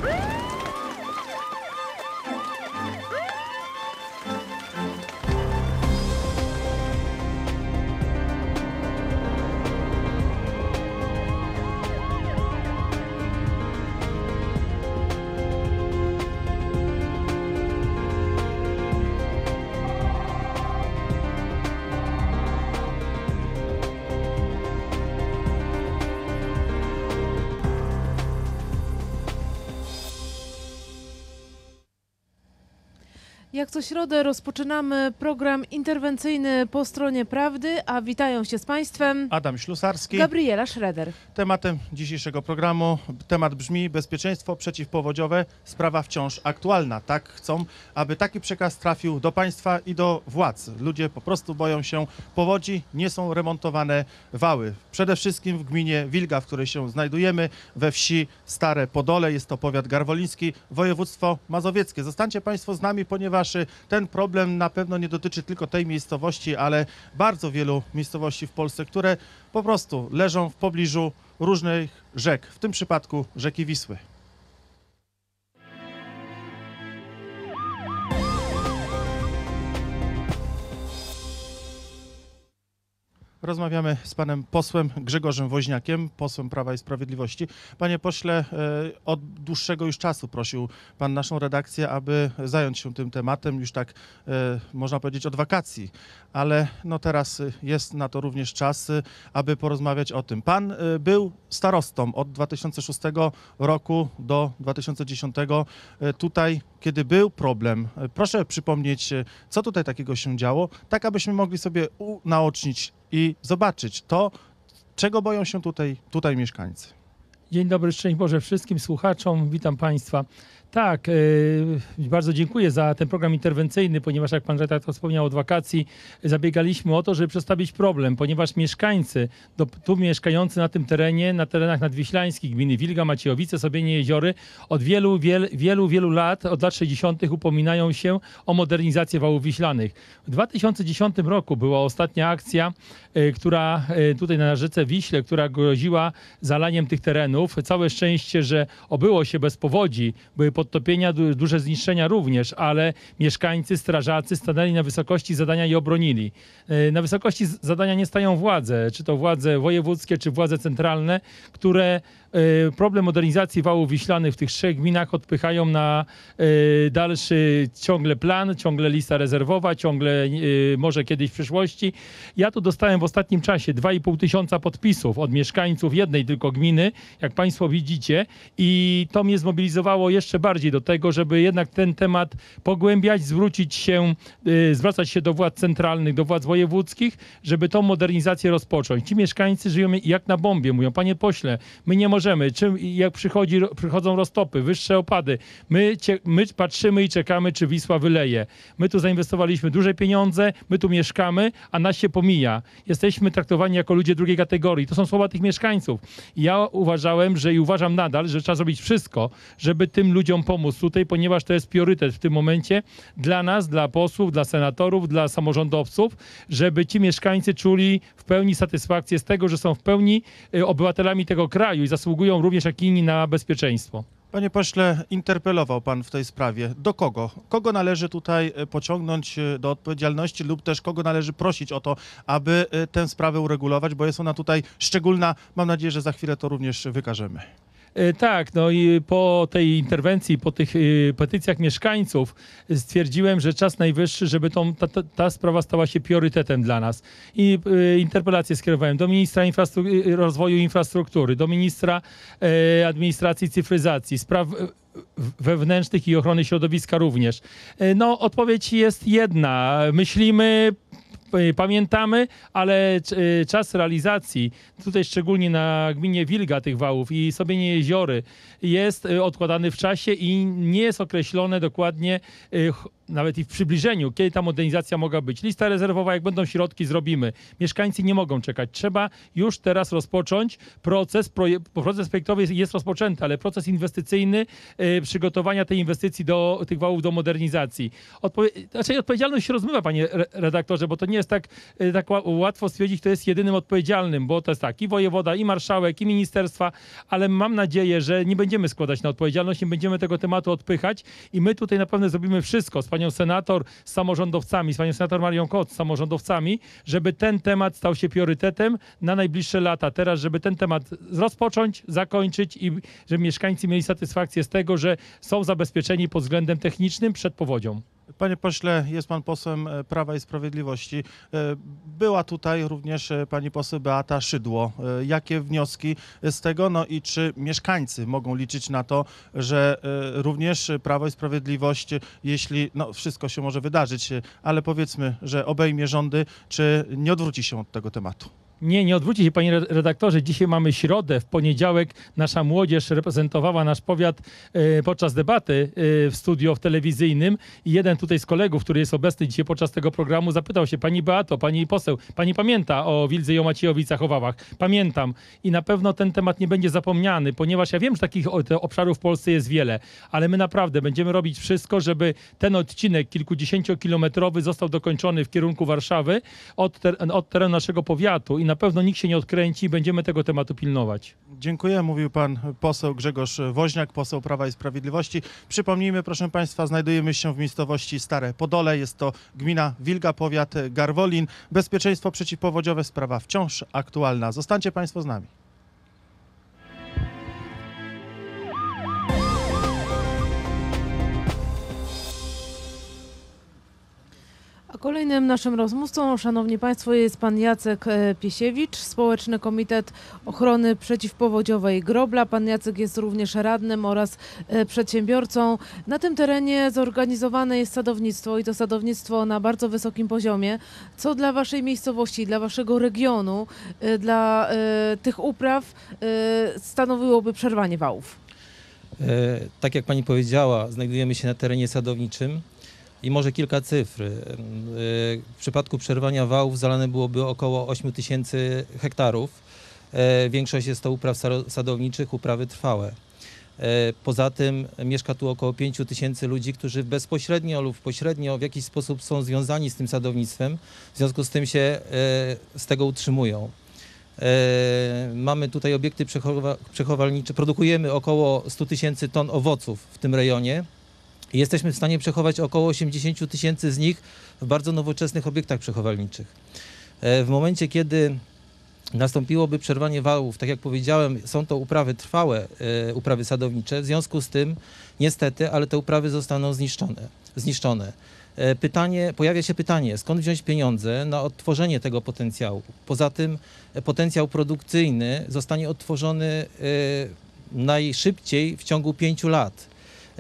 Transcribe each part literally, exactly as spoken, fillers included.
Jak co środę rozpoczynamy program interwencyjny Po stronie prawdy, a witają się z Państwem Adam Ślusarski. Gabriela Schroeder. Tematem dzisiejszego programu, temat brzmi bezpieczeństwo przeciwpowodziowe, sprawa wciąż aktualna. Tak chcą, aby taki przekaz trafił do państwa i do władz. Ludzie po prostu boją się powodzi, nie są remontowane wały. Przede wszystkim w gminie Wilga, w której się znajdujemy, we wsi Stare Podole, jest to powiat garwoliński, województwo mazowieckie. Zostańcie Państwo z nami, ponieważ ten problem na pewno nie dotyczy tylko tej miejscowości, ale bardzo wielu miejscowości w Polsce, które po prostu leżą w pobliżu różnych rzek, w tym przypadku rzeki Wisły. Rozmawiamy z panem posłem Grzegorzem Woźniakiem, posłem Prawa i Sprawiedliwości. Panie pośle, od dłuższego już czasu prosił pan naszą redakcję, aby zająć się tym tematem, już tak można powiedzieć od wakacji, ale no teraz jest na to również czas, aby porozmawiać o tym. Pan był starostą od dwa tysiące szóstego roku do dwa tysiące dziesiątego. Tutaj, kiedy był problem, proszę przypomnieć, co tutaj takiego się działo, tak abyśmy mogli sobie unaocznić i zobaczyć to, czego boją się tutaj, tutaj mieszkańcy. Dzień dobry, szczęść Boże wszystkim słuchaczom, witam Państwa. Tak, yy, bardzo dziękuję za ten program interwencyjny, ponieważ jak pan redaktor wspomniał, od wakacji zabiegaliśmy o to, żeby przedstawić problem, ponieważ mieszkańcy, do, tu mieszkający na tym terenie, na terenach nadwiślańskich, gminy Wilga, Maciejowice, Sobienie, Jeziory, od wielu, wiel, wielu, wielu lat, od lat sześćdziesiątych upominają się o modernizację wałów wiślanych. W dwa tysiące dziesiątym roku była ostatnia akcja, yy, która yy, tutaj na rzece Wiśle, która groziła zalaniem tych terenów. Całe szczęście, że obyło się bez powodzi, były podtopienia, duże zniszczenia również, ale mieszkańcy, strażacy stanęli na wysokości zadania i obronili. Na wysokości zadania nie stają władze, czy to władze wojewódzkie, czy władze centralne, które problem modernizacji wałów wiślanych w tych trzech gminach odpychają na dalszy ciągle plan, ciągle lista rezerwowa, ciągle może kiedyś w przyszłości. Ja tu dostałem w ostatnim czasie dwa i pół tysiąca podpisów od mieszkańców jednej tylko gminy, jak Państwo widzicie, i to mnie zmobilizowało jeszcze bardziej do tego, żeby jednak ten temat pogłębiać, zwrócić się, zwracać się do władz centralnych, do władz wojewódzkich, żeby tą modernizację rozpocząć. Ci mieszkańcy żyją jak na bombie, mówią: panie pośle, my nie możemy Możemy. Czym, jak przychodzi, przychodzą roztopy, wyższe opady, my, cie, my patrzymy i czekamy, czy Wisła wyleje. My tu zainwestowaliśmy duże pieniądze, my tu mieszkamy, a nas się pomija. Jesteśmy traktowani jako ludzie drugiej kategorii. To są słowa tych mieszkańców. I ja uważałem, że i uważam nadal, że trzeba zrobić wszystko, żeby tym ludziom pomóc tutaj, ponieważ to jest priorytet w tym momencie dla nas, dla posłów, dla senatorów, dla samorządowców, żeby ci mieszkańcy czuli w pełni satysfakcję z tego, że są w pełni obywatelami tego kraju i zasługują również jak inni na bezpieczeństwo. Panie pośle, interpelował pan w tej sprawie. Do kogo? Kogo należy tutaj pociągnąć do odpowiedzialności lub też kogo należy prosić o to, aby tę sprawę uregulować, bo jest ona tutaj szczególna. Mam nadzieję, że za chwilę to również wykażemy. Tak, no i po tej interwencji, po tych y, petycjach mieszkańców stwierdziłem, że czas najwyższy, żeby tą, ta, ta, ta sprawa stała się priorytetem dla nas. I y, interpelację skierowałem do ministra infrastru- rozwoju infrastruktury, do ministra y, administracji i cyfryzacji, spraw wewnętrznych i ochrony środowiska również. Y, no, odpowiedź jest jedna. Myślimy, pamiętamy, ale czas realizacji, tutaj szczególnie na gminie Wilga tych wałów i Sobienie Jeziory, jest odkładany w czasie i nie jest określone dokładnie nawet i w przybliżeniu, kiedy ta modernizacja mogła być. Lista rezerwowa, jak będą środki, zrobimy. Mieszkańcy nie mogą czekać. Trzeba już teraz rozpocząć proces, proje, proces projektowy jest, jest rozpoczęty, ale proces inwestycyjny, y, przygotowania tej inwestycji do tych wałów do modernizacji. Odpowie, znaczy odpowiedzialność się rozmywa, panie redaktorze, bo to nie jest tak, y, tak łatwo stwierdzić, kto jest jedynym odpowiedzialnym, bo to jest tak, i wojewoda, i marszałek, i ministerstwa, ale mam nadzieję, że nie będziemy składać na odpowiedzialność, nie będziemy tego tematu odpychać i my tutaj na pewno zrobimy wszystko z panią senator, z samorządowcami, z panią senator Marią Kot, z samorządowcami, żeby ten temat stał się priorytetem na najbliższe lata. Teraz, żeby ten temat rozpocząć, zakończyć i żeby mieszkańcy mieli satysfakcję z tego, że są zabezpieczeni pod względem technicznym przed powodzią. Panie pośle, jest pan posłem Prawa i Sprawiedliwości. Była tutaj również pani poseł Beata Szydło. Jakie wnioski z tego? No i czy mieszkańcy mogą liczyć na to, że również Prawo i Sprawiedliwość, jeśli no, wszystko się może wydarzyć, ale powiedzmy, że obejmie rządy, czy nie odwróci się od tego tematu? Nie, nie odwróci się, panie redaktorze. Dzisiaj mamy środę, w poniedziałek nasza młodzież reprezentowała nasz powiat e, podczas debaty e, w studio telewizyjnym i jeden tutaj z kolegów, który jest obecny dzisiaj podczas tego programu, zapytał się, pani Beato, pani poseł, pani pamięta o Wildze i o Maciejowicach, o Wałach? Pamiętam. I na pewno ten temat nie będzie zapomniany, ponieważ ja wiem, że takich obszarów w Polsce jest wiele, ale my naprawdę będziemy robić wszystko, żeby ten odcinek kilkudziesięciokilometrowy został dokończony w kierunku Warszawy od, ter od terenu naszego powiatu i na pewno nikt się nie odkręci i będziemy tego tematu pilnować. Dziękuję. Mówił pan poseł Grzegorz Woźniak, poseł Prawa i Sprawiedliwości. Przypomnijmy, proszę państwa, znajdujemy się w miejscowości Stare Podole. Jest to gmina Wilga, powiat Garwolin. Bezpieczeństwo przeciwpowodziowe, sprawa wciąż aktualna. Zostańcie państwo z nami. A kolejnym naszym rozmówcą, szanowni państwo, jest pan Jacek e, Piesiewicz, Społeczny Komitet Ochrony Przeciwpowodziowej Grobla. Pan Jacek jest również radnym oraz e, przedsiębiorcą. Na tym terenie zorganizowane jest sadownictwo i to sadownictwo na bardzo wysokim poziomie. Co dla waszej miejscowości, dla waszego regionu, e, dla e, tych upraw e, stanowiłoby przerwanie wałów? E, tak jak pani powiedziała, znajdujemy się na terenie sadowniczym. I może kilka cyfr. W przypadku przerwania wałów zalane byłoby około ośmiu tysięcy hektarów. Większość jest to upraw sadowniczych, uprawy trwałe. Poza tym mieszka tu około pięciu tysięcy ludzi, którzy bezpośrednio lub pośrednio w jakiś sposób są związani z tym sadownictwem, w związku z tym się z tego utrzymują. Mamy tutaj obiekty przechowalnicze, produkujemy około stu tysięcy ton owoców w tym rejonie. I jesteśmy w stanie przechować około osiemdziesiąt tysięcy z nich w bardzo nowoczesnych obiektach przechowalniczych. W momencie, kiedy nastąpiłoby przerwanie wałów, tak jak powiedziałem, są to uprawy trwałe, uprawy sadownicze, w związku z tym niestety, ale te uprawy zostaną zniszczone. zniszczone. Pytanie, pojawia się pytanie, skąd wziąć pieniądze na odtworzenie tego potencjału. Poza tym potencjał produkcyjny zostanie odtworzony najszybciej w ciągu pięciu lat.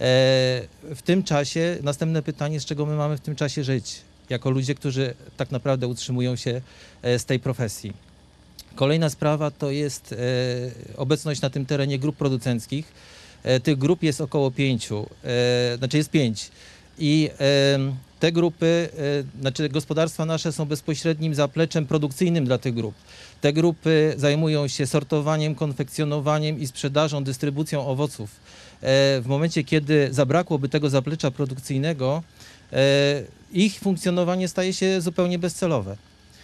W tym czasie, następne pytanie, z czego my mamy w tym czasie żyć, jako ludzie, którzy tak naprawdę utrzymują się z tej profesji. Kolejna sprawa to jest obecność na tym terenie grup producenckich. Tych grup jest około pięciu, znaczy jest pięć. I te grupy, znaczy gospodarstwa nasze są bezpośrednim zapleczem produkcyjnym dla tych grup. Te grupy zajmują się sortowaniem, konfekcjonowaniem i sprzedażą, dystrybucją owoców. W momencie, kiedy zabrakłoby tego zaplecza produkcyjnego, ich funkcjonowanie staje się zupełnie bezcelowe.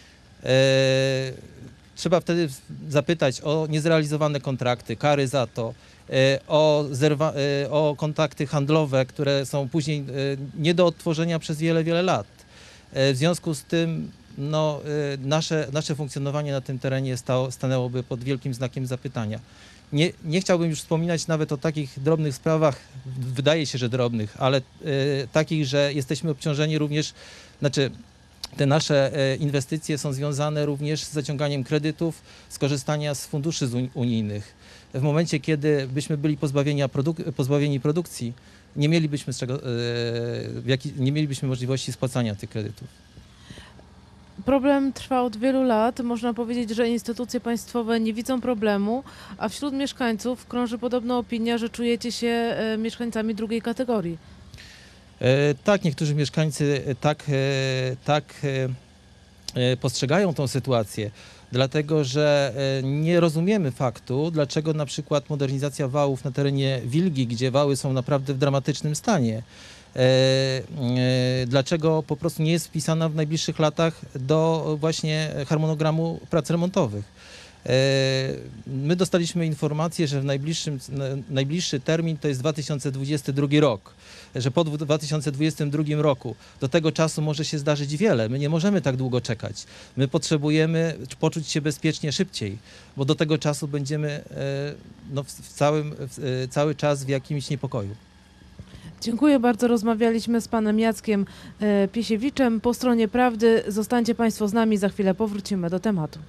Trzeba wtedy zapytać o niezrealizowane kontrakty, kary za to, o, zerwa, o kontakty handlowe, które są później nie do odtworzenia przez wiele, wiele lat. W związku z tym no, nasze, nasze funkcjonowanie na tym terenie stało, stanęłoby pod wielkim znakiem zapytania. Nie, nie chciałbym już wspominać nawet o takich drobnych sprawach, wydaje się, że drobnych, ale y, takich, że jesteśmy obciążeni również, znaczy te nasze y, inwestycje są związane również z zaciąganiem kredytów, z korzystania z funduszy z unijnych. W momencie, kiedy byśmy byli pozbawieni, produk pozbawieni produkcji, nie mielibyśmy, z czego, y, jaki, nie mielibyśmy możliwości spłacania tych kredytów. Problem trwa od wielu lat. Można powiedzieć, że instytucje państwowe nie widzą problemu, a wśród mieszkańców krąży podobna opinia, że czujecie się e, mieszkańcami drugiej kategorii. E, tak, niektórzy mieszkańcy tak, e, tak e, e, postrzegają tą sytuację, dlatego że e, nie rozumiemy faktu, dlaczego na przykład modernizacja wałów na terenie Wilgi, gdzie wały są naprawdę w dramatycznym stanie, e, e, dlaczego po prostu nie jest wpisana w najbliższych latach do właśnie harmonogramu prac remontowych. My dostaliśmy informację, że w najbliższym, najbliższy termin to jest dwa tysiące dwudziesty drugi rok, że po dwa tysiące dwudziestym drugim roku do tego czasu może się zdarzyć wiele. My nie możemy tak długo czekać. My potrzebujemy poczuć się bezpiecznie szybciej, bo do tego czasu będziemy no, w całym, w cały czas w jakimś niepokoju. Dziękuję bardzo. Rozmawialiśmy z panem Jackiem e, Piesiewiczem. Po stronie prawdy zostańcie państwo z nami. Za chwilę powrócimy do tematu.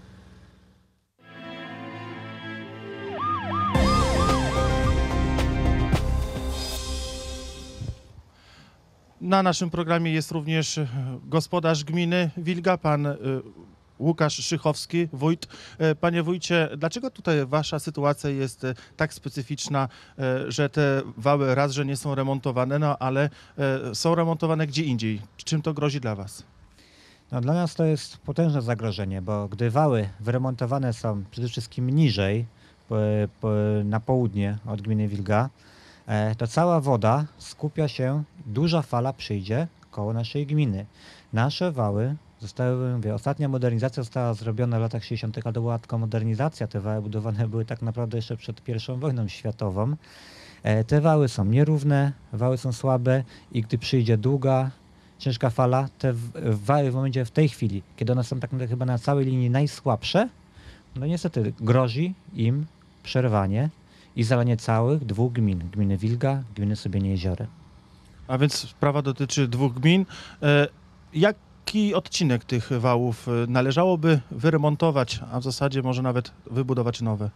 Na naszym programie jest również gospodarz gminy Wilga, pan y, Łukasz Szychowski, wójt. E, Panie wójcie, dlaczego tutaj wasza sytuacja jest e, tak specyficzna, e, że te wały raz, że nie są remontowane, no ale e, są remontowane gdzie indziej? Czym to grozi dla was? No, dla nas to jest potężne zagrożenie, bo gdy wały wyremontowane są przede wszystkim niżej, po, po, na południe od gminy Wilga, e, to cała woda skupia się, duża fala przyjdzie koło naszej gminy. Nasze wały zostały, mówię, ostatnia modernizacja została zrobiona w latach sześćdziesiątych, ale to była tylko modernizacja. Te wały budowane były tak naprawdę jeszcze przed pierwszą wojną światową. E, te wały są nierówne, wały są słabe i gdy przyjdzie długa, ciężka fala, te wały w momencie, w tej chwili, kiedy one są tak naprawdę chyba na całej linii najsłabsze, no niestety grozi im przerwanie i zalanie całych dwóch gmin, gminy Wilga, gminy Sobienie-Jeziory. A więc sprawa dotyczy dwóch gmin. E, Jaki odcinek tych wałów e, należałoby wyremontować, a w zasadzie może nawet wybudować nowe?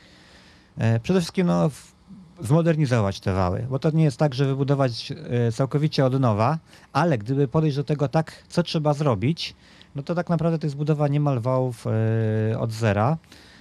E, przede wszystkim no, w, zmodernizować te wały, bo to nie jest tak, że wybudować e, całkowicie od nowa, ale gdyby podejść do tego tak, co trzeba zrobić, no to tak naprawdę to jest budowa niemal wałów e, od zera.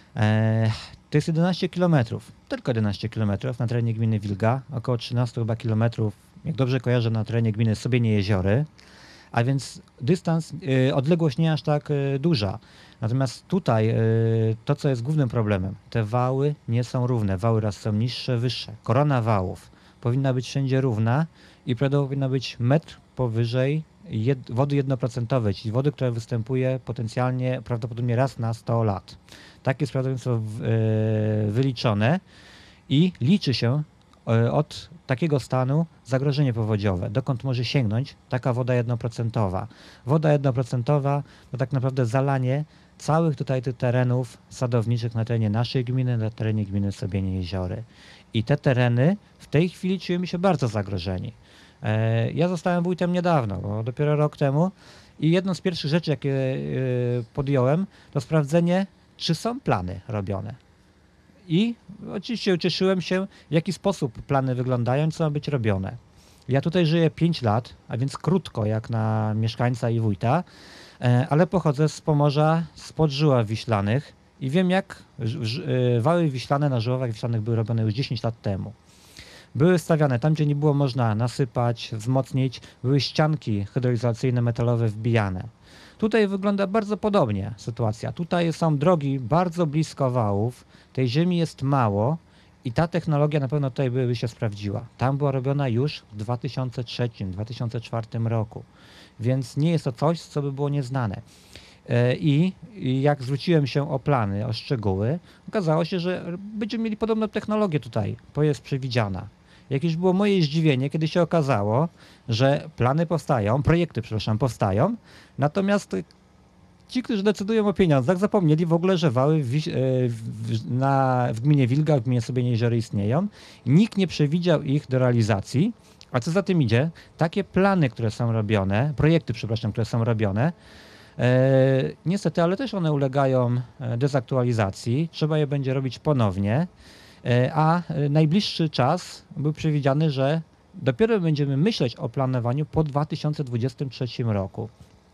E, to jest jedenaście kilometrów, tylko jedenaście kilometrów na terenie gminy Wilga, około trzynaście chyba kilometrów, jak dobrze kojarzę, na terenie gminy Sobienie-Jeziory, a więc dystans, y, odległość nie aż tak y, duża. Natomiast tutaj y, to, co jest głównym problemem, te wały nie są równe, wały raz są niższe, wyższe. Korona wałów powinna być wszędzie równa i powinna być metr powyżej jed, wody jednoprocentowej, czyli wody, która występuje potencjalnie, prawdopodobnie raz na sto lat. Tak jest prawdopodobieństwo y, wyliczone i liczy się od takiego stanu zagrożenie powodziowe, dokąd może sięgnąć taka woda jednoprocentowa. Woda jednoprocentowa to tak naprawdę zalanie całych tutaj tych terenów sadowniczych na terenie naszej gminy, na terenie gminy Sobienie-Jeziory. I te tereny w tej chwili czujemy się bardzo zagrożeni. E, ja zostałem wójtem niedawno, bo dopiero rok temu i jedną z pierwszych rzeczy, jakie e, podjąłem, to sprawdzenie, czy są plany robione. I oczywiście ucieszyłem się, w jaki sposób plany wyglądają, co ma być robione. Ja tutaj żyję pięć lat, a więc krótko jak na mieszkańca i wójta, ale pochodzę z Pomorza, spod Żyław Wiślanych i wiem, jak wały wiślane na Żyławach Wiślanych były robione już dziesięć lat temu. Były stawiane tam, gdzie nie było można nasypać, wzmocnić, były ścianki hydroizolacyjne metalowe wbijane. Tutaj wygląda bardzo podobnie sytuacja. Tutaj są drogi bardzo blisko wałów, tej ziemi jest mało i ta technologia na pewno tutaj by, by się sprawdziła. Tam była robiona już w dwa tysiące trzecim, dwa tysiące czwartym roku, więc nie jest to coś, co by było nieznane. I, I jak zwróciłem się o plany, o szczegóły, okazało się, że będziemy mieli podobną technologię tutaj, bo jest przewidziana. Jakieś było moje zdziwienie, kiedy się okazało, że plany powstają, projekty, przepraszam, powstają, natomiast ci, którzy decydują o pieniądzach, zapomnieli w ogóle, że wały w, w, na, w gminie Wilga, w gminie Sobienie-Jeziory istnieją. Nikt nie przewidział ich do realizacji, a co za tym idzie, takie plany, które są robione, projekty, przepraszam, które są robione, e, niestety, ale też one ulegają dezaktualizacji, trzeba je będzie robić ponownie, e, a najbliższy czas był przewidziany, że dopiero będziemy myśleć o planowaniu po dwa tysiące dwudziestym trzecim roku.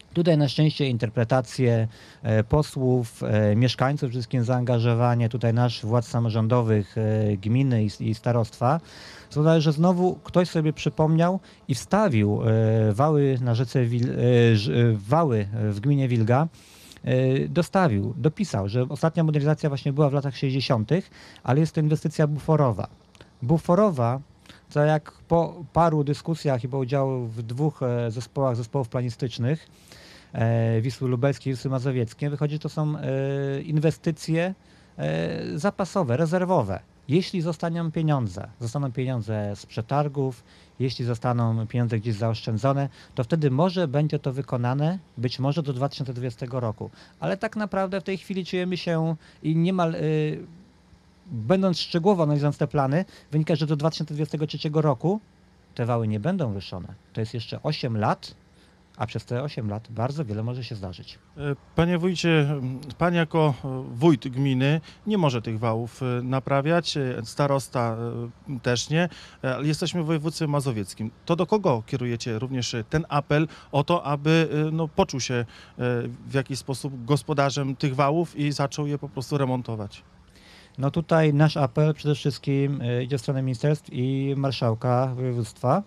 Tutaj na szczęście interpretacje e, posłów, e, mieszkańców, wszystkim zaangażowanie, tutaj nasz władz samorządowych, e, gminy i, i starostwa, spowodowało, że znowu ktoś sobie przypomniał i wstawił e, wały na rzece Wil, e, ż, e, wały w gminie Wilga, e, dostawił, dopisał, że ostatnia modernizacja właśnie była w latach sześćdziesiątych, ale jest to inwestycja buforowa. Buforowa, co jak po paru dyskusjach i po udziału w dwóch e, zespołach zespołów planistycznych, e, Wisły Lubelskiej i Wisły Mazowieckiej, wychodzi, że to są e, inwestycje e, zapasowe, rezerwowe. Jeśli zostaną pieniądze, zostaną pieniądze z przetargów, jeśli zostaną pieniądze gdzieś zaoszczędzone, to wtedy może będzie to wykonane, być może do dwa tysiące dwudziestego roku. Ale tak naprawdę w tej chwili czujemy się i niemal, y, będąc szczegółowo analizując te plany, wynika, że do dwa tysiące dwudziestego trzeciego roku te wały nie będą wyszone. To jest jeszcze osiem lat, a przez te osiem lat bardzo wiele może się zdarzyć. Panie wójcie, pan jako wójt gminy nie może tych wałów naprawiać, starosta też nie, ale jesteśmy w województwie mazowieckim. To do kogo kierujecie również ten apel o to, aby no, poczuł się w jakiś sposób gospodarzem tych wałów i zaczął je po prostu remontować? No tutaj nasz apel przede wszystkim y, idzie w stronę ministerstw i marszałka województwa,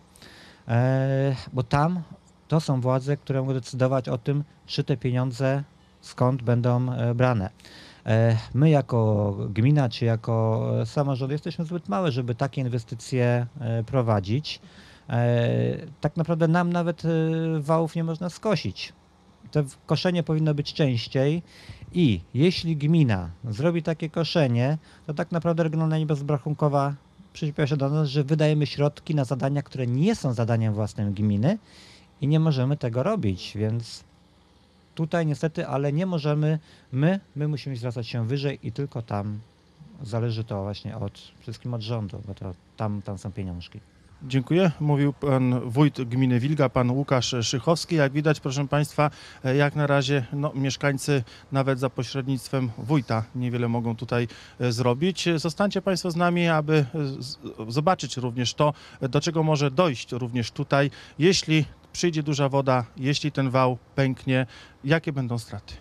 e, bo tam to są władze, które mogą decydować o tym, czy te pieniądze skąd będą e, brane. E, my jako gmina czy jako samorząd jesteśmy zbyt małe, żeby takie inwestycje e, prowadzić. E, tak naprawdę nam nawet e, wałów nie można skosić. To koszenie powinno być częściej i jeśli gmina zrobi takie koszenie, to tak naprawdę Regionalna Linia Bezrachunkowa przyśpiewa się do nas, że wydajemy środki na zadania, które nie są zadaniem własnym gminy i nie możemy tego robić, więc tutaj niestety, ale nie możemy, my, my musimy zwracać się wyżej i tylko tam zależy to właśnie od, przede wszystkim od rządu, bo to tam, tam są pieniążki. Dziękuję. Mówił pan wójt gminy Wilga, pan Łukasz Szychowski. Jak widać, proszę państwa, jak na razie no, mieszkańcy nawet za pośrednictwem wójta niewiele mogą tutaj zrobić. Zostańcie państwo z nami, aby z- zobaczyć również to, do czego może dojść również tutaj, jeśli przyjdzie duża woda, jeśli ten wał pęknie, jakie będą straty.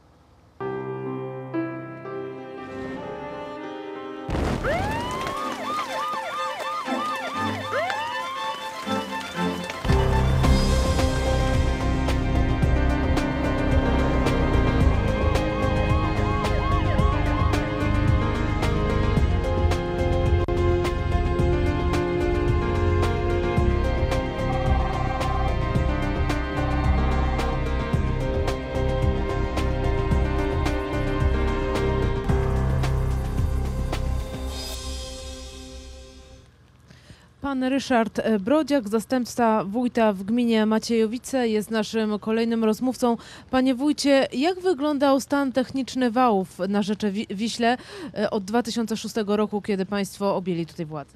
Pan Ryszard Brodziak, zastępca wójta w gminie Maciejowice, jest naszym kolejnym rozmówcą. Panie wójcie, jak wyglądał stan techniczny wałów na rzece Wi- Wiśle od dwa tysiące szóstego roku, kiedy państwo objęli tutaj władzę?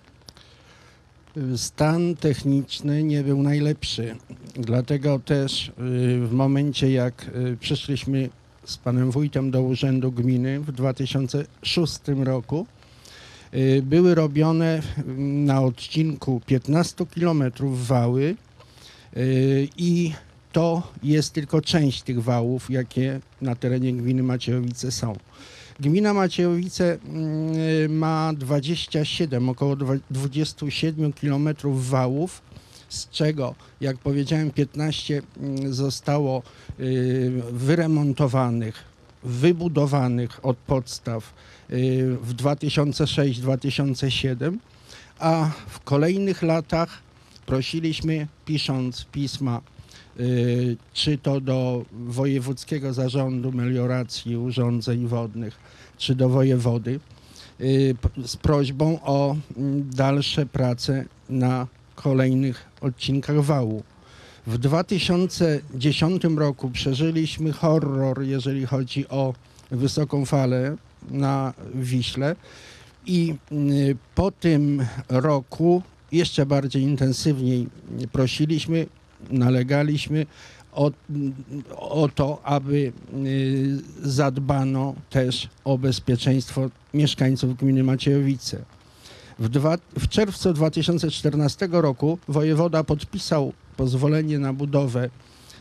Stan techniczny nie był najlepszy, dlatego też y, w momencie jak y, przyszliśmy z panem wójtem do urzędu gminy w dwa tysiące szóstym roku, y, były robione na odcinku piętnaście kilometrów wały y, i to jest tylko część tych wałów, jakie na terenie gminy Maciejowice są. Gmina Maciejowice y, ma dwadzieścia siedem, około dwadzieścia siedem kilometrów wałów, z czego, jak powiedziałem, piętnaście y, zostało y, wyremontowanych, wybudowanych od podstaw y, w dwa tysiące szóstym dwa tysiące siódmym, a w kolejnych latach prosiliśmy, pisząc pisma, y, czy to do Wojewódzkiego Zarządu Melioracji i Urządzeń Wodnych, czy do wojewody, y, p- z prośbą o mm, dalsze prace na kolejnych odcinkach wału. W dwa tysiące dziesiątym roku przeżyliśmy horror, jeżeli chodzi o wysoką falę na Wiśle i y, po tym roku jeszcze bardziej intensywniej prosiliśmy, nalegaliśmy o, o to, aby y, zadbano też o bezpieczeństwo mieszkańców gminy Maciejowice. W, dwa, w czerwcu dwa tysiące czternastego roku wojewoda podpisał pozwolenie na budowę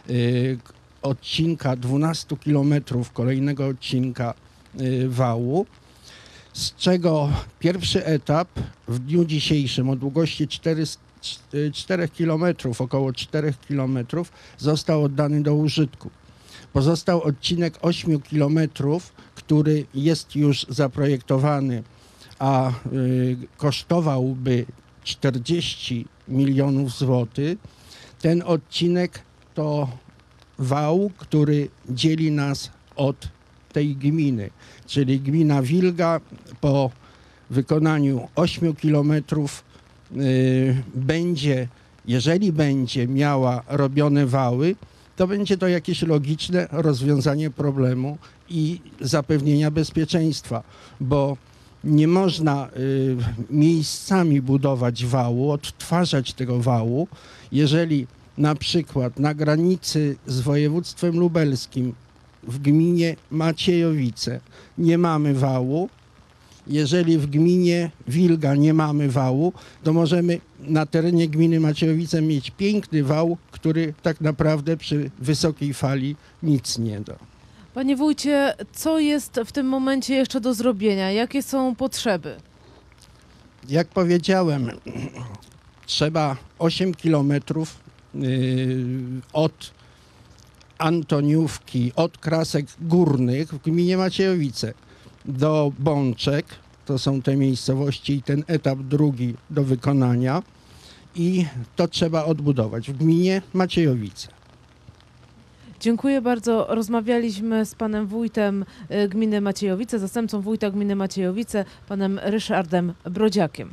y, odcinka dwunastu kilometrów, kolejnego odcinka y, wału, z czego pierwszy etap w dniu dzisiejszym o długości czterech kilometrów, około czterech kilometrów, został oddany do użytku. Pozostał odcinek ośmiu kilometrów, który jest już zaprojektowany, a y, kosztowałby czterdzieści milionów złotych. Ten odcinek to wał, który dzieli nas od tej gminy, czyli gmina Wilga po wykonaniu ośmiu kilometrów y, będzie, jeżeli będzie miała robione wały, to będzie to jakieś logiczne rozwiązanie problemu i zapewnienia bezpieczeństwa, bo nie można y, miejscami budować wału, odtwarzać tego wału, jeżeli na przykład na granicy z województwem lubelskim w gminie Maciejowice nie mamy wału, jeżeli w gminie Wilga nie mamy wału, to możemy na terenie gminy Maciejowice mieć piękny wał, który tak naprawdę przy wysokiej fali nic nie da. Panie wójcie, co jest w tym momencie jeszcze do zrobienia? Jakie są potrzeby? Jak powiedziałem, trzeba osiem kilometrów yy, od Antoniówki, od Krasek Górnych w gminie Maciejowice do Bączek, to są te miejscowości i ten etap drugi do wykonania i to trzeba odbudować w gminie Maciejowice. Dziękuję bardzo. Rozmawialiśmy z panem wójtem y, gminy Maciejowice, zastępcą wójta gminy Maciejowice, panem Ryszardem Brodziakiem.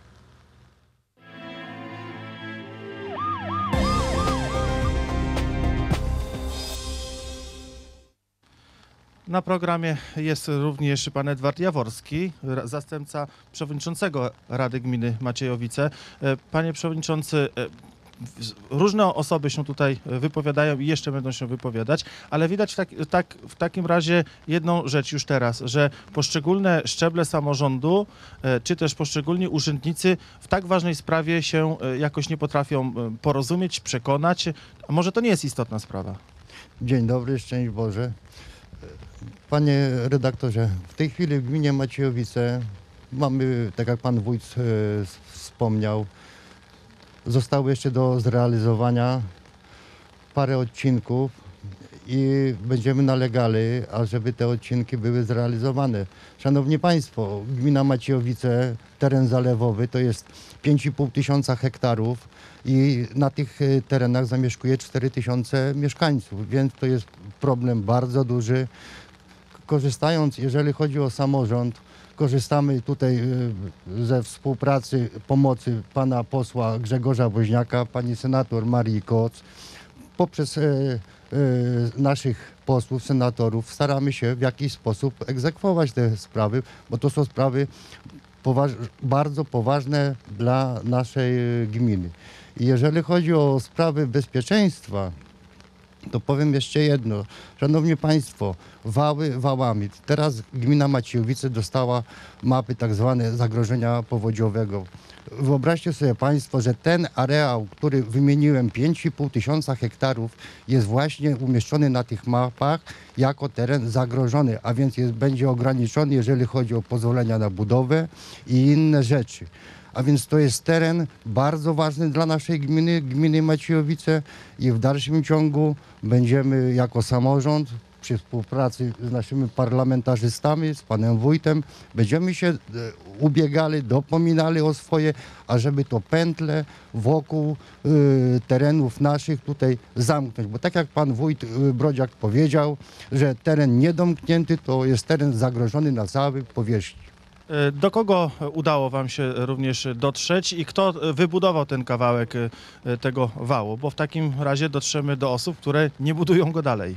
Na programie jest również pan Edward Jaworski, ra- zastępca przewodniczącego Rady Gminy Maciejowice. E, Panie przewodniczący, e, w- różne osoby się tutaj wypowiadają i jeszcze będą się wypowiadać, ale widać w, tak, tak, w takim razie jedną rzecz już teraz, że poszczególne szczeble samorządu, e, czy też poszczególni urzędnicy w tak ważnej sprawie się e, jakoś nie potrafią e, porozumieć, przekonać. A może to nie jest istotna sprawa? Dzień dobry, szczęść Boże. Panie redaktorze, w tej chwili w gminie Maciejowice mamy, tak jak pan wójt e, wspomniał, zostało jeszcze do zrealizowania parę odcinków i będziemy nalegali, ażeby te odcinki były zrealizowane. Szanowni Państwo, gmina Maciejowice, teren zalewowy to jest pięć i pół tysiąca hektarów i na tych e, terenach zamieszkuje cztery tysiące mieszkańców, więc to jest problem bardzo duży. Korzystając, jeżeli chodzi o samorząd, korzystamy tutaj e, ze współpracy, pomocy pana posła Grzegorza Woźniaka, pani senator Marii Koc. Poprzez e, e, naszych posłów, senatorów staramy się w jakiś sposób egzekwować te sprawy, bo to są sprawy poważ bardzo poważne dla naszej e, gminy. I jeżeli chodzi o sprawy bezpieczeństwa, to powiem jeszcze jedno. Szanowni Państwo, wały wałami. Teraz gmina Maciejowice dostała mapy tak zwane zagrożenia powodziowego. Wyobraźcie sobie Państwo, że ten areał, który wymieniłem, pięć i pół tysiąca hektarów, jest właśnie umieszczony na tych mapach jako teren zagrożony, a więc jest, będzie ograniczony, jeżeli chodzi o pozwolenia na budowę i inne rzeczy. A więc to jest teren bardzo ważny dla naszej gminy, gminy Maciejowice i w dalszym ciągu będziemy jako samorząd przy współpracy z naszymi parlamentarzystami, z panem wójtem, będziemy się e, ubiegali, dopominali o swoje, ażeby to pętle wokół e, terenów naszych tutaj zamknąć. Bo tak jak pan wójt e, Brodziak powiedział, że teren niedomknięty to jest teren zagrożony na całej powierzchni. Do kogo udało wam się również dotrzeć i kto wybudował ten kawałek e, tego wału? Bo w takim razie dotrzemy do osób, które nie budują go dalej.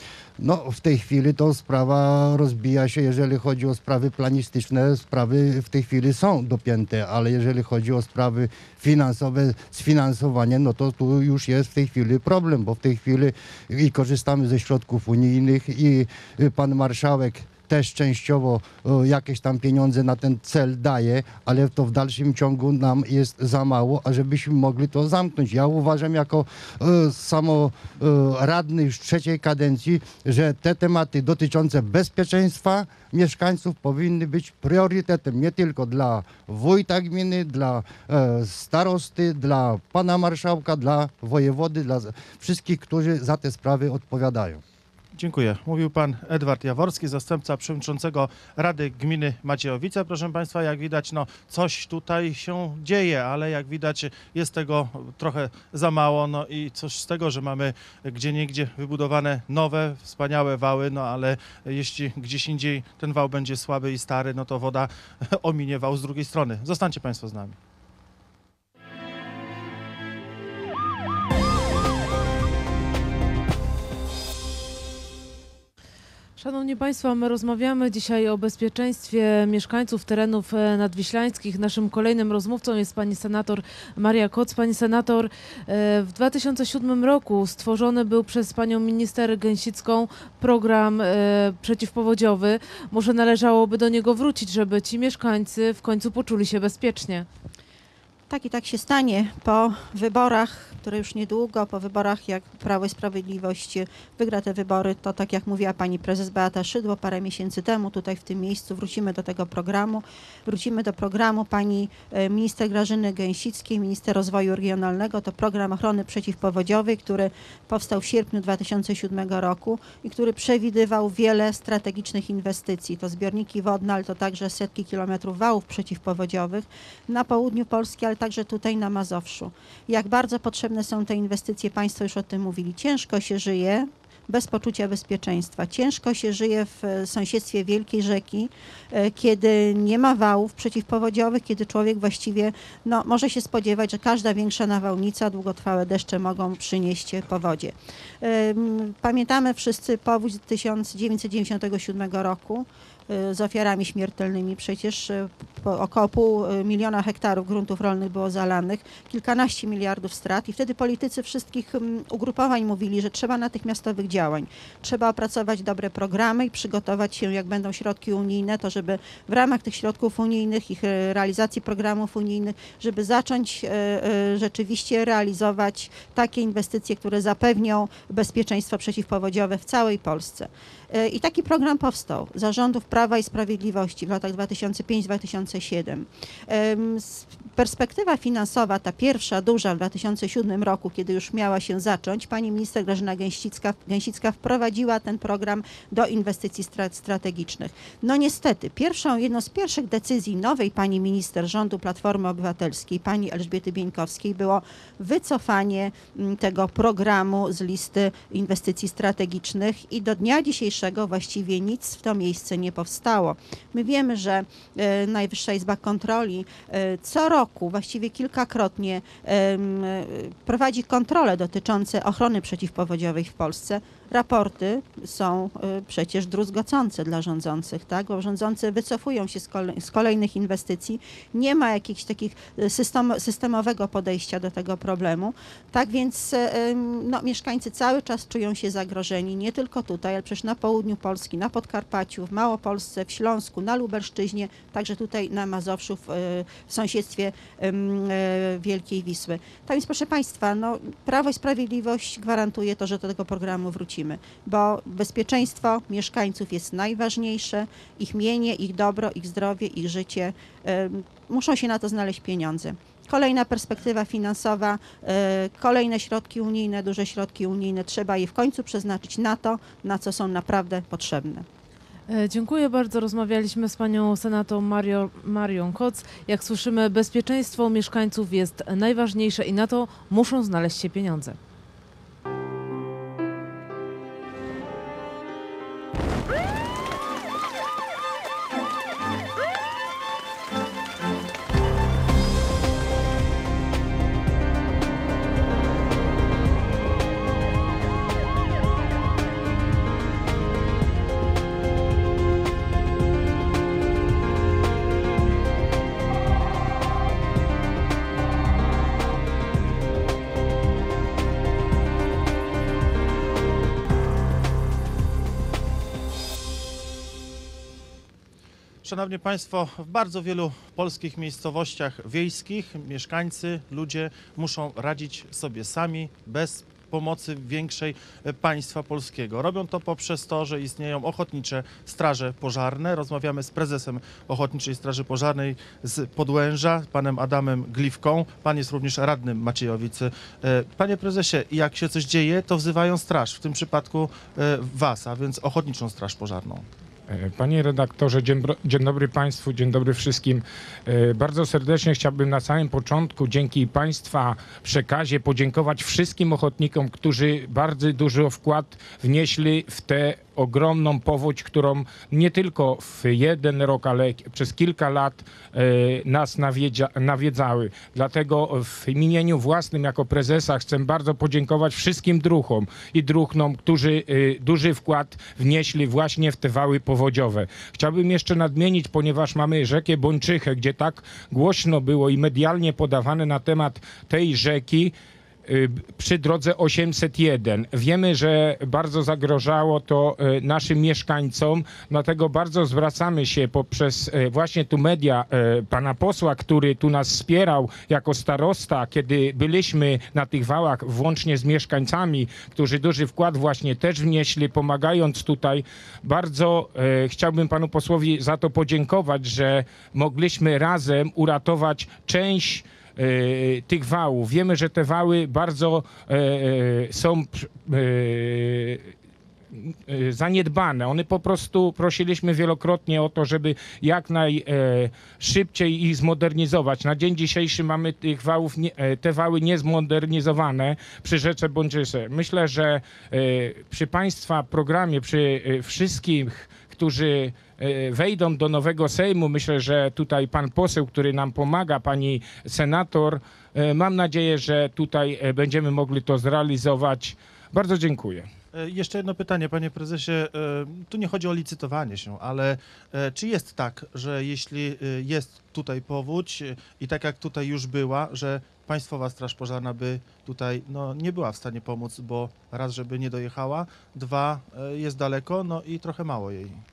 No, w tej chwili to sprawa rozbija się, jeżeli chodzi o sprawy planistyczne, sprawy w tej chwili są dopięte, ale jeżeli chodzi o sprawy finansowe, sfinansowanie, no to tu już jest w tej chwili problem, bo w tej chwili i korzystamy ze środków unijnych i pan marszałek też częściowo e, jakieś tam pieniądze na ten cel daje, ale to w dalszym ciągu nam jest za mało, ażebyśmy mogli to zamknąć. Ja uważam jako e, samo e, radny już trzeciej kadencji, że te tematy dotyczące bezpieczeństwa mieszkańców powinny być priorytetem nie tylko dla wójta gminy, dla e, starosty, dla pana marszałka, dla wojewody, dla wszystkich, którzy za te sprawy odpowiadają. Dziękuję. Mówił pan Edward Jaworski, zastępca przewodniczącego Rady Gminy Maciejowice. Proszę państwa, jak widać, no coś tutaj się dzieje, ale jak widać jest tego trochę za mało. No i coś z tego, że mamy gdzieniegdzie wybudowane nowe, wspaniałe wały, no ale jeśli gdzieś indziej ten wał będzie słaby i stary, no to woda ominie wał z drugiej strony. Zostańcie państwo z nami. Szanowni Państwo, my rozmawiamy dzisiaj o bezpieczeństwie mieszkańców terenów nadwiślańskich. Naszym kolejnym rozmówcą jest pani senator Maria Koc. Pani senator, w dwa tysiące siódmym roku stworzony był przez panią minister Gęsicką program przeciwpowodziowy. Może należałoby do niego wrócić, żeby ci mieszkańcy w końcu poczuli się bezpiecznie. Tak i tak się stanie po wyborach, które już niedługo, po wyborach, jak Prawo i Sprawiedliwość wygra te wybory, to tak jak mówiła pani prezes Beata Szydło parę miesięcy temu, tutaj w tym miejscu wrócimy do tego programu. Wrócimy do programu pani minister Grażyny Gęsickiej, minister rozwoju regionalnego. To program ochrony przeciwpowodziowej, który powstał w sierpniu dwa tysiące siódmego roku i który przewidywał wiele strategicznych inwestycji. To zbiorniki wodne, ale to także setki kilometrów wałów przeciwpowodziowych na południu Polski, ale także tutaj na Mazowszu. Jak bardzo potrzebne są te inwestycje, państwo już o tym mówili. Ciężko się żyje bez poczucia bezpieczeństwa. Ciężko się żyje w sąsiedztwie wielkiej rzeki, kiedy nie ma wałów przeciwpowodziowych, kiedy człowiek właściwie no, może się spodziewać, że każda większa nawałnica, długotrwałe deszcze mogą przynieść powodzie. Pamiętamy wszyscy powódź z tysiąc dziewięćset dziewięćdziesiątego siódmego roku z ofiarami śmiertelnymi. Przecież około pół miliona hektarów gruntów rolnych było zalanych, kilkanaście miliardów strat i wtedy politycy wszystkich ugrupowań mówili, że trzeba natychmiastowych działań. Trzeba opracować dobre programy i przygotować się, jak będą środki unijne, to żeby w ramach tych środków unijnych, ich realizacji programów unijnych, żeby zacząć rzeczywiście realizować takie inwestycje, które zapewnią bezpieczeństwo przeciwpowodziowe w całej Polsce. I taki program powstał za rządów Prawa i Sprawiedliwości w latach dwa tysiące piąty do dwa tysiące siódmego. Perspektywa finansowa, ta pierwsza duża w dwa tysiące siódmym roku, kiedy już miała się zacząć, pani minister Grażyna Gęsicka, Gęsicka wprowadziła ten program do inwestycji strategicznych. No niestety, pierwszą, jedną z pierwszych decyzji nowej pani minister rządu Platformy Obywatelskiej, pani Elżbiety Bieńkowskiej, było wycofanie tego programu z listy inwestycji strategicznych i do dnia dzisiejszego właściwie nic w to miejsce nie powstało. My wiemy, że e, Najwyższa Izba Kontroli e, co roku, właściwie kilkakrotnie e, prowadzi kontrole dotyczące ochrony przeciwpowodziowej w Polsce. Raporty są y, przecież druzgocące dla rządzących, tak? Bo rządzący wycofują się z, kolej, z kolejnych inwestycji. Nie ma jakiegoś takiego system, systemowego podejścia do tego problemu. Tak więc y, no, mieszkańcy cały czas czują się zagrożeni, nie tylko tutaj, ale przecież na południu Polski, na Podkarpaciu, w Małopolsce, w Śląsku, na Lubelszczyźnie, także tutaj na Mazowszu, w, w sąsiedztwie y, y, Wielkiej Wisły. Tak więc proszę państwa, no, Prawo i Sprawiedliwość gwarantuje to, że do tego programu wrócimy. Bo bezpieczeństwo mieszkańców jest najważniejsze, ich mienie, ich dobro, ich zdrowie, ich życie. Y, muszą się na to znaleźć pieniądze. Kolejna perspektywa finansowa, y, kolejne środki unijne, duże środki unijne, trzeba je w końcu przeznaczyć na to, na co są naprawdę potrzebne. Dziękuję bardzo. Rozmawialiśmy z panią senator Mario, Marią Koc. Jak słyszymy, bezpieczeństwo mieszkańców jest najważniejsze i na to muszą znaleźć się pieniądze. Szanowni Państwo, w bardzo wielu polskich miejscowościach wiejskich mieszkańcy, ludzie muszą radzić sobie sami, bez pomocy większej państwa polskiego. Robią to poprzez to, że istnieją ochotnicze straże pożarne. Rozmawiamy z prezesem Ochotniczej Straży Pożarnej z Podłęża, panem Adamem Gliwką. Pan jest również radnym Maciejowic. Panie prezesie, jak się coś dzieje, to wzywają straż, w tym przypadku was, a więc Ochotniczą Straż Pożarną. Panie redaktorze, dzień, dzień dobry Państwu, dzień dobry wszystkim. Bardzo serdecznie chciałbym na samym początku dzięki Państwa przekazie podziękować wszystkim ochotnikom, którzy bardzo duży wkład wnieśli w tę ogromną powódź, którą nie tylko w jeden rok, ale przez kilka lat nas nawiedzia, nawiedzały. Dlatego w imieniu własnym jako prezesa chcę bardzo podziękować wszystkim druhom i druhnom, którzy duży wkład wnieśli właśnie w te wały powodziowe. Chciałbym jeszcze nadmienić, ponieważ mamy rzekę Bończychę, gdzie tak głośno było i medialnie podawane na temat tej rzeki, przy drodze osiemset jeden. Wiemy, że bardzo zagrożało to naszym mieszkańcom, dlatego bardzo zwracamy się poprzez właśnie tu media pana posła, który tu nas wspierał jako starosta, kiedy byliśmy na tych wałach włącznie z mieszkańcami, którzy duży wkład właśnie też wnieśli, pomagając tutaj. Bardzo chciałbym panu posłowi za to podziękować, że mogliśmy razem uratować część tych wałów. Wiemy, że te wały bardzo e, są e, zaniedbane. One po prostu prosiliśmy wielokrotnie o to, żeby jak najszybciej ich zmodernizować. Na dzień dzisiejszy mamy tych wałów, nie, te wały niezmodernizowane przy rzece Bończyce. Myślę, że e, przy Państwa programie, przy e, wszystkich, którzy wejdą do nowego Sejmu, myślę, że tutaj pan poseł, który nam pomaga, pani senator, mam nadzieję, że tutaj będziemy mogli to zrealizować. Bardzo dziękuję. Jeszcze jedno pytanie, panie prezesie. Tu nie chodzi o licytowanie się, ale czy jest tak, że jeśli jest tutaj powódź i tak jak tutaj już była, że Państwowa Straż Pożarna by tutaj no, nie była w stanie pomóc, bo raz, żeby nie dojechała, dwa, jest daleko, no i trochę mało jej.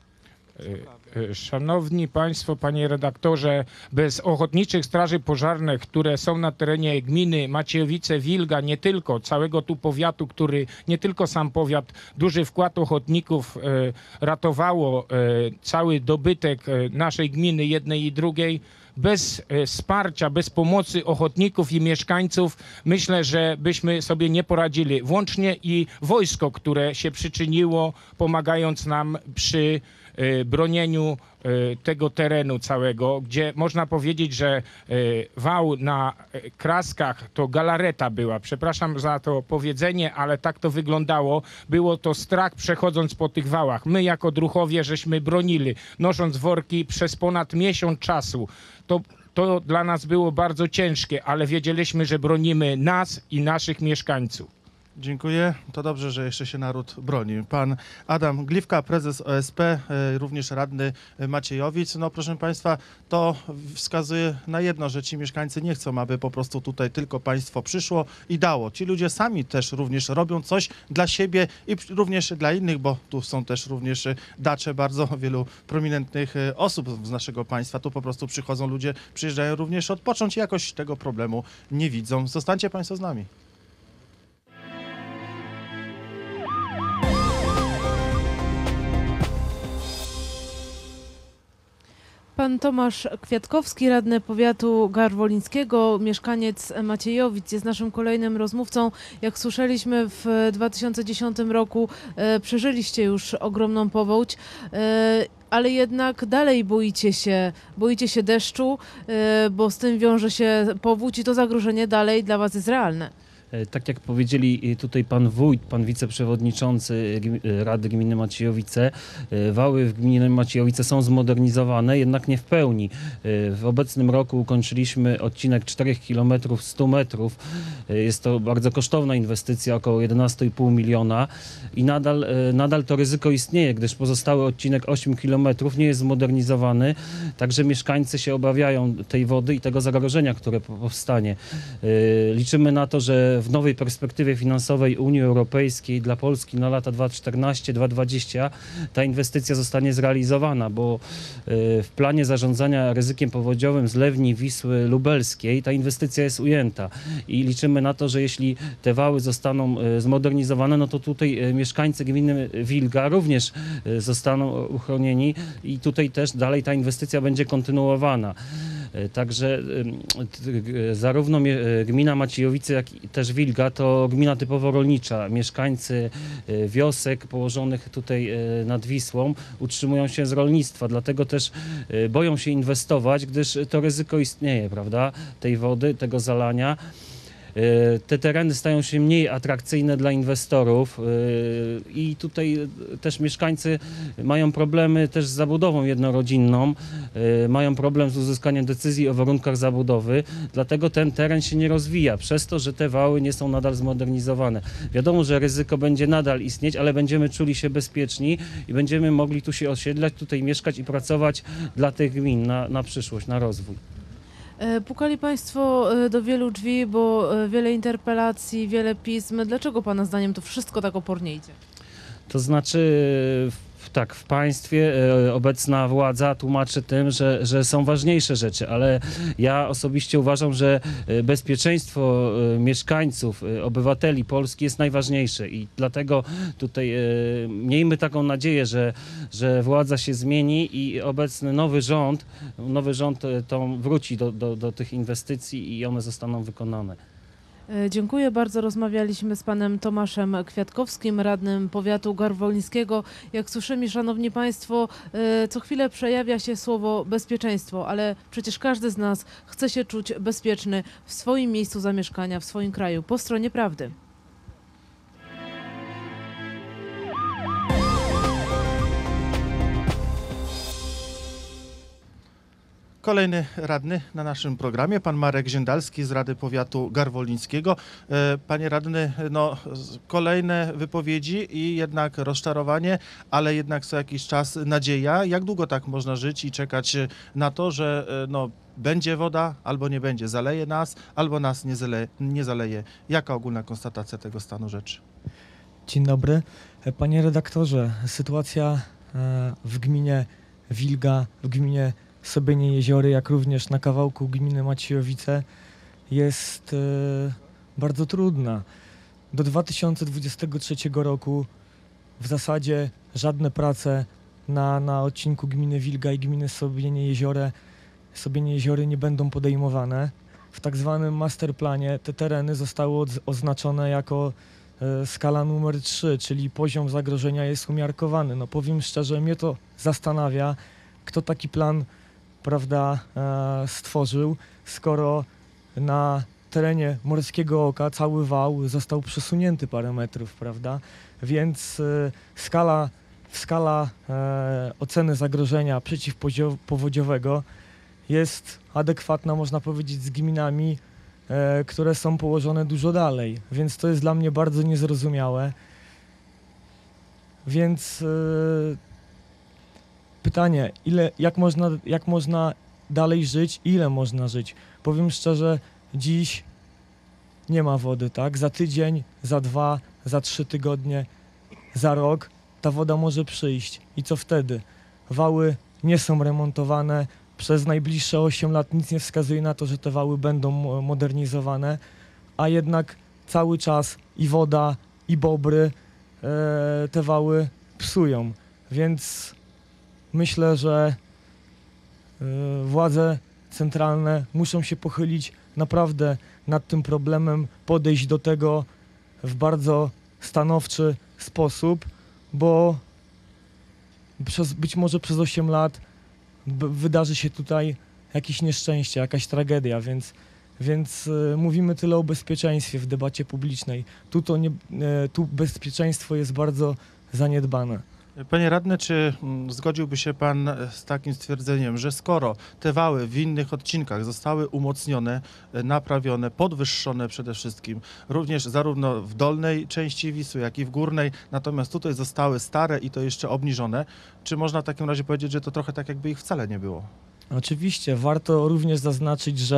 Szanowni Państwo, panie redaktorze, bez ochotniczych straży pożarnych, które są na terenie gminy Maciejowice-Wilga, nie tylko całego tu powiatu, który nie tylko sam powiat, duży wkład ochotników ratowało cały dobytek naszej gminy jednej i drugiej, bez wsparcia, bez pomocy ochotników i mieszkańców myślę, że byśmy sobie nie poradzili. Włącznie i wojsko, które się przyczyniło, pomagając nam przy bronieniu tego terenu całego, gdzie można powiedzieć, że wał na Kraskach to galareta była. Przepraszam za to powiedzenie, ale tak to wyglądało. Było to strach przechodząc po tych wałach. My jako druhowie żeśmy bronili, nosząc worki przez ponad miesiąc czasu. To, to dla nas było bardzo ciężkie, ale wiedzieliśmy, że bronimy nas i naszych mieszkańców. Dziękuję. To dobrze, że jeszcze się naród broni. Pan Adam Gliwka, prezes O S P, również radny Maciejowic. No proszę Państwa, to wskazuje na jedno, że ci mieszkańcy nie chcą, aby po prostu tutaj tylko państwo przyszło i dało. Ci ludzie sami też również robią coś dla siebie i również dla innych, bo tu są też również dacze bardzo wielu prominentnych osób z naszego państwa. Tu po prostu przychodzą ludzie, przyjeżdżają również odpocząć i jakoś tego problemu nie widzą. Zostańcie Państwo z nami. Pan Tomasz Kwiatkowski, radny powiatu garwolińskiego, mieszkaniec Maciejowic, jest naszym kolejnym rozmówcą. Jak słyszeliśmy, w dwa tysiące dziesiątym roku e, przeżyliście już ogromną powódź, e, ale jednak dalej boicie się, boicie się deszczu, e, bo z tym wiąże się powódź i to zagrożenie dalej dla was jest realne. Tak jak powiedzieli tutaj pan wójt, pan wiceprzewodniczący Rady Gminy Maciejowice, wały w gminie Maciejowice są zmodernizowane, jednak nie w pełni. W obecnym roku ukończyliśmy odcinek czterech kilometrów stu metrów. Jest to bardzo kosztowna inwestycja, około jedenaście i pół miliona i nadal, nadal to ryzyko istnieje, gdyż pozostały odcinek ośmiu kilometrów nie jest zmodernizowany, także mieszkańcy się obawiają tej wody i tego zagrożenia, które powstanie. Liczymy na to, że w nowej perspektywie finansowej Unii Europejskiej dla Polski na lata dwa tysiące czternaście do dwa tysiące dwudziestego ta inwestycja zostanie zrealizowana, bo w planie zarządzania ryzykiem powodziowym zlewni Wisły Lubelskiej ta inwestycja jest ujęta i liczymy na to, że jeśli te wały zostaną zmodernizowane, no to tutaj mieszkańcy gminy Wilga również zostaną uchronieni i tutaj też dalej ta inwestycja będzie kontynuowana. Także zarówno gmina Maciejowice, jak i też Wilga to gmina typowo rolnicza. Mieszkańcy wiosek położonych tutaj nad Wisłą utrzymują się z rolnictwa, dlatego też boją się inwestować, gdyż to ryzyko istnieje, prawda, tej wody, tego zalania. Te tereny stają się mniej atrakcyjne dla inwestorów i tutaj też mieszkańcy mają problemy też z zabudową jednorodzinną, mają problem z uzyskaniem decyzji o warunkach zabudowy, dlatego ten teren się nie rozwija, przez to, że te wały nie są nadal zmodernizowane. Wiadomo, że ryzyko będzie nadal istnieć, ale będziemy czuli się bezpieczni i będziemy mogli tu się osiedlać, tutaj mieszkać i pracować dla tych gmin na, na przyszłość, na rozwój. Pukali Państwo do wielu drzwi, bo wiele interpelacji, wiele pism. Dlaczego Pana zdaniem to wszystko tak opornie idzie? To znaczy, tak, w państwie obecna władza tłumaczy tym, że, że są ważniejsze rzeczy, ale ja osobiście uważam, że bezpieczeństwo mieszkańców, obywateli Polski jest najważniejsze i dlatego tutaj miejmy taką nadzieję, że, że władza się zmieni i obecny nowy rząd, nowy rząd to wróci do, do, do tych inwestycji i one zostaną wykonane. Dziękuję bardzo. Rozmawialiśmy z panem Tomaszem Kwiatkowskim, radnym powiatu garwolińskiego. Jak słyszymy, szanowni państwo, co chwilę przejawia się słowo bezpieczeństwo, ale przecież każdy z nas chce się czuć bezpieczny w swoim miejscu zamieszkania, w swoim kraju, po stronie prawdy. Kolejny radny na naszym programie, pan Marek Ziędalski z Rady Powiatu Garwolińskiego. Panie radny, no, kolejne wypowiedzi i jednak rozczarowanie, ale jednak co jakiś czas nadzieja. Jak długo tak można żyć i czekać na to, że no, będzie woda albo nie będzie, zaleje nas albo nas nie zaleje, nie zaleje. Jaka ogólna konstatacja tego stanu rzeczy? Dzień dobry. Panie redaktorze, sytuacja w gminie Wilga, w gminie Sobienie Jeziory, jak również na kawałku gminy Maciejowice jest e, bardzo trudna. Do dwa tysiące dwudziestego trzeciego roku w zasadzie żadne prace na, na odcinku gminy Wilga i gminy Sobienie Jeziore, Sobienie Jeziory nie będą podejmowane. W tak zwanym masterplanie te tereny zostały oznaczone jako e, skala numer trzy, czyli poziom zagrożenia jest umiarkowany. No powiem szczerze, mnie to zastanawia, kto taki plan prawda, e, stworzył, skoro na terenie Morskiego Oka cały wał został przesunięty parę metrów, prawda? Więc e, skala, skala e, oceny zagrożenia przeciwpowodziowego jest adekwatna, można powiedzieć, z gminami, e, które są położone dużo dalej, więc to jest dla mnie bardzo niezrozumiałe. Więc e, pytanie, ile, jak można, jak można dalej żyć, ile można żyć? Powiem szczerze, dziś nie ma wody, tak? Za tydzień, za dwa, za trzy tygodnie, za rok ta woda może przyjść. I co wtedy? Wały nie są remontowane, przez najbliższe osiem lat nic nie wskazuje na to, że te wały będą modernizowane, a jednak cały czas i woda, i bobry e, te wały psują. Więc myślę, że y, władze centralne muszą się pochylić naprawdę nad tym problemem, podejść do tego w bardzo stanowczy sposób, bo przez, być może przez osiem lat b, wydarzy się tutaj jakieś nieszczęście, jakaś tragedia, więc, więc y, mówimy tyle o bezpieczeństwie w debacie publicznej. Tu, to nie, y, tu bezpieczeństwo jest bardzo zaniedbane. Panie radny, czy zgodziłby się pan z takim stwierdzeniem, że skoro te wały w innych odcinkach zostały umocnione, naprawione, podwyższone przede wszystkim, również zarówno w dolnej części Wisły, jak i w górnej, natomiast tutaj zostały stare i to jeszcze obniżone, czy można w takim razie powiedzieć, że to trochę tak jakby ich wcale nie było? Oczywiście, warto również zaznaczyć, że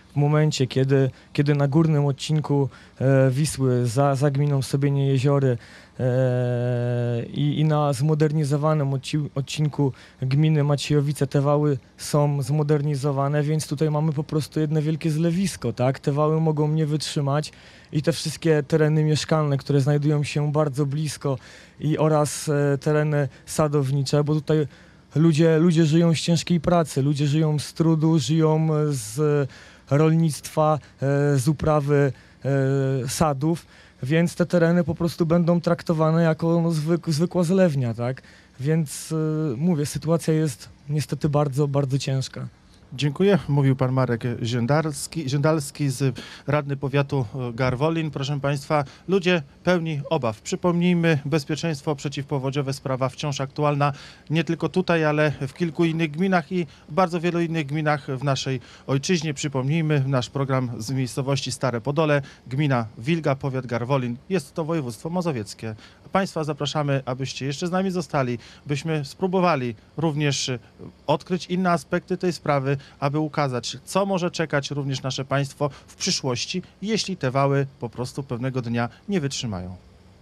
w momencie, kiedy, kiedy na górnym odcinku e, Wisły za, za gminą Sobienie Jeziory e, i, i na zmodernizowanym odci odcinku gminy Maciejowice te wały są zmodernizowane, więc tutaj mamy po prostu jedno wielkie zlewisko, tak? Te wały mogą nie wytrzymać i te wszystkie tereny mieszkalne, które znajdują się bardzo blisko i oraz e, tereny sadownicze, bo tutaj ludzie, ludzie żyją z ciężkiej pracy, ludzie żyją z trudu, żyją z rolnictwa, z uprawy sadów, więc te tereny po prostu będą traktowane jako no, zwyk, zwykła zlewnia, tak? Więc mówię, sytuacja jest niestety bardzo, bardzo ciężka. Dziękuję. Mówił pan Marek Ziędalski, Ziędalski z radny powiatu Garwolin. Proszę państwa, ludzie pełni obaw. Przypomnijmy, bezpieczeństwo przeciwpowodziowe, sprawa wciąż aktualna nie tylko tutaj, ale w kilku innych gminach i bardzo wielu innych gminach w naszej ojczyźnie. Przypomnijmy nasz program z miejscowości Stare Podole, gmina Wilga, powiat Garwolin. Jest to województwo mazowieckie. Państwa zapraszamy, abyście jeszcze z nami zostali, byśmy spróbowali również odkryć inne aspekty tej sprawy, aby ukazać, co może czekać również nasze państwo w przyszłości, jeśli te wały po prostu pewnego dnia nie wytrzymają.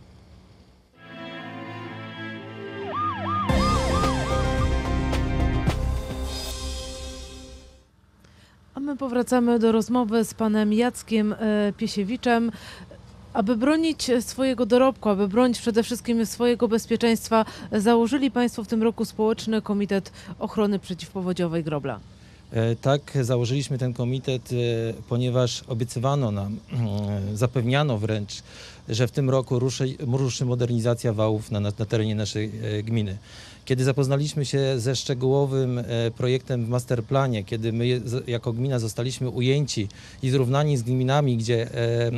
A my powracamy do rozmowy z panem Jackiem Piesiewiczem. Aby bronić swojego dorobku, aby bronić przede wszystkim swojego bezpieczeństwa, założyli państwo w tym roku Społeczny Komitet Ochrony Przeciwpowodziowej Grobla. Tak, założyliśmy ten komitet, ponieważ obiecywano nam, zapewniano wręcz, że w tym roku ruszy, ruszy modernizacja wałów na, na terenie naszej gminy. Kiedy zapoznaliśmy się ze szczegółowym projektem w masterplanie, kiedy my jako gmina zostaliśmy ujęci i zrównani z gminami, gdzie e, e,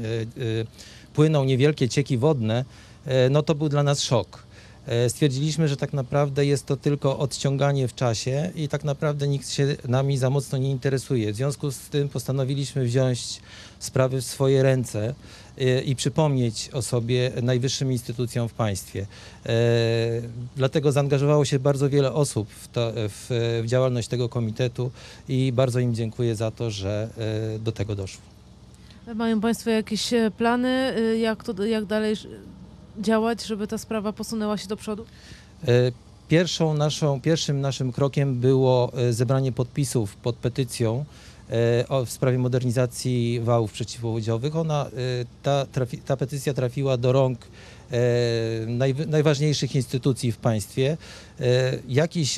płyną niewielkie cieki wodne, e, no to był dla nas szok. Stwierdziliśmy, że tak naprawdę jest to tylko odciąganie w czasie i tak naprawdę nikt się nami za mocno nie interesuje. W związku z tym postanowiliśmy wziąć sprawy w swoje ręce i, i przypomnieć o sobie najwyższym instytucjom w państwie. E, dlatego zaangażowało się bardzo wiele osób w, to, w, w działalność tego komitetu i bardzo im dziękuję za to, że e, do tego doszło. Mają państwo jakieś plany, jak, to, jak dalej działać, żeby ta sprawa posunęła się do przodu? Pierwszą naszą, pierwszym naszym krokiem było zebranie podpisów pod petycją w sprawie modernizacji wałów przeciwpowodziowych. Ona, ta, trafi, ta petycja trafiła do rąk naj, najważniejszych instytucji w państwie. Jakiś,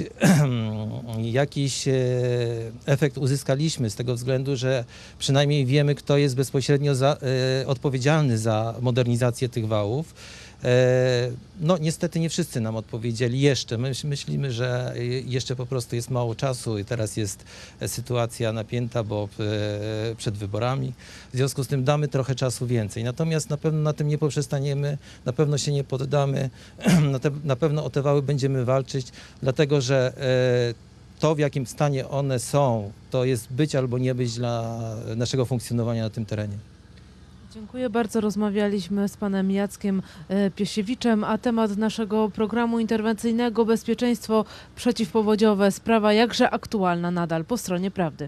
jakiś efekt uzyskaliśmy z tego względu, że przynajmniej wiemy, kto jest bezpośrednio za, odpowiedzialny za modernizację tych wałów. No niestety nie wszyscy nam odpowiedzieli jeszcze. My myślimy, że jeszcze po prostu jest mało czasu i teraz jest sytuacja napięta, bo przed wyborami. W związku z tym damy trochę czasu więcej. Natomiast na pewno na tym nie poprzestaniemy, na pewno się nie poddamy, na, te, na pewno o te wały będziemy walczyć, dlatego że to, w jakim stanie one są, to jest być albo nie być dla naszego funkcjonowania na tym terenie. Dziękuję bardzo. Rozmawialiśmy z panem Jackiem Piesiewiczem, a temat naszego programu interwencyjnego bezpieczeństwo przeciwpowodziowe, sprawa jakże aktualna nadal po stronie prawdy.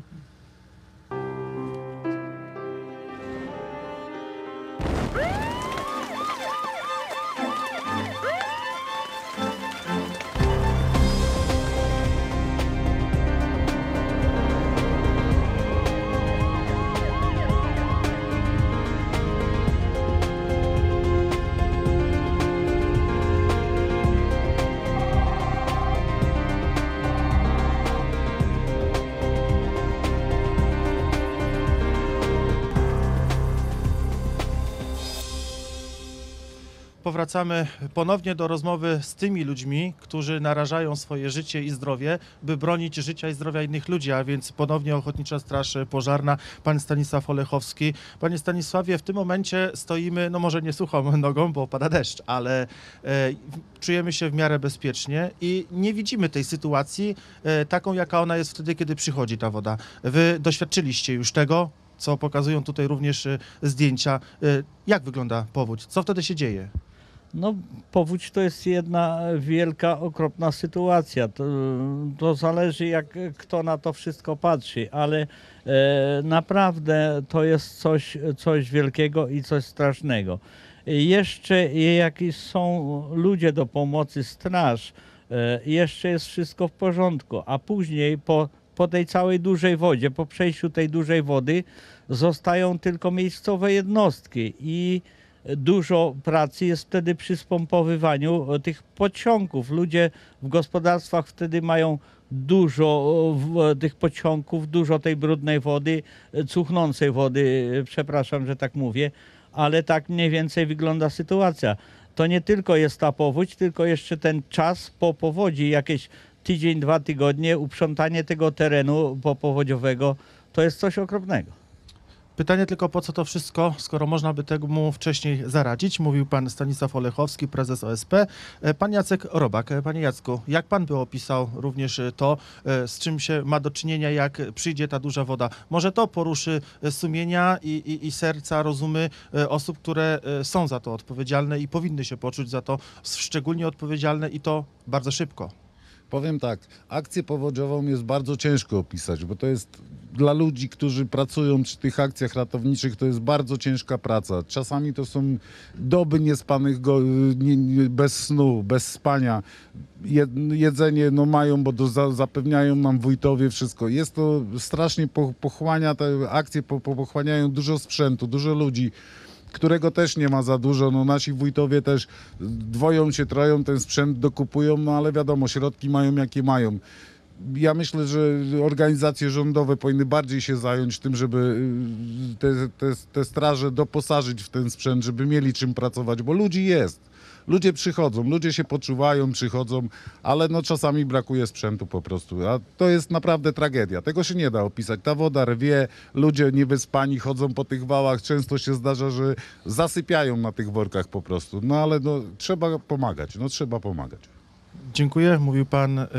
Powracamy ponownie do rozmowy z tymi ludźmi, którzy narażają swoje życie i zdrowie, by bronić życia i zdrowia innych ludzi, a więc ponownie Ochotnicza Straż Pożarna, pan Stanisław Olechowski. Panie Stanisławie, w tym momencie stoimy, no może nie suchą nogą, bo pada deszcz, ale e, czujemy się w miarę bezpiecznie i nie widzimy tej sytuacji e, taką, jaka ona jest wtedy, kiedy przychodzi ta woda. Wy doświadczyliście już tego, co pokazują tutaj również e, zdjęcia. E, jak wygląda powódź? Co wtedy się dzieje? No, powódź to jest jedna wielka, okropna sytuacja. To, to zależy, jak kto na to wszystko patrzy, ale e, naprawdę to jest coś, coś wielkiego i coś strasznego. Jeszcze jak są ludzie do pomocy, straż, e, jeszcze jest wszystko w porządku, a później po, po tej całej dużej wodzie, po przejściu tej dużej wody zostają tylko miejscowe jednostki i dużo pracy jest wtedy przy spompowywaniu tych pociągów. Ludzie w gospodarstwach wtedy mają dużo tych pociągów, dużo tej brudnej wody, cuchnącej wody, przepraszam, że tak mówię, ale tak mniej więcej wygląda sytuacja. To nie tylko jest ta powódź, tylko jeszcze ten czas po powodzi, jakieś tydzień, dwa tygodnie, uprzątanie tego terenu popowodziowego, to jest coś okropnego. Pytanie tylko, po co to wszystko, skoro można by temu wcześniej zaradzić? Mówił pan Stanisław Olechowski, prezes O S P. Pan Jacek Robak. Panie Jacku, jak pan by opisał również to, z czym się ma do czynienia, jak przyjdzie ta duża woda? Może to poruszy sumienia i, i, i serca, rozumy osób, które są za to odpowiedzialne i powinny się poczuć za to szczególnie odpowiedzialne i to bardzo szybko. Powiem tak, akcję powodziową jest bardzo ciężko opisać, bo to jest dla ludzi, którzy pracują przy tych akcjach ratowniczych, to jest bardzo ciężka praca. Czasami to są doby niespanych, go, nie, nie, bez snu, bez spania. Je, jedzenie no mają, bo to za, zapewniają nam wójtowie wszystko. Jest to strasznie po, pochłania, te akcje po, po, pochłaniają dużo sprzętu, dużo ludzi, którego też nie ma za dużo. No nasi wójtowie też dwoją się, troją, ten sprzęt dokupują, no ale wiadomo, środki mają jakie mają. Ja myślę, że organizacje rządowe powinny bardziej się zająć tym, żeby te, te, te straże doposażyć w ten sprzęt, żeby mieli czym pracować, bo ludzi jest. Ludzie przychodzą, ludzie się poczuwają, przychodzą, ale no czasami brakuje sprzętu po prostu, a to jest naprawdę tragedia. Tego się nie da opisać. Ta woda rwie, ludzie niewyspani chodzą po tych wałach, często się zdarza, że zasypiają na tych workach po prostu, no ale no, trzeba pomagać, no trzeba pomagać. Dziękuję, mówił pan y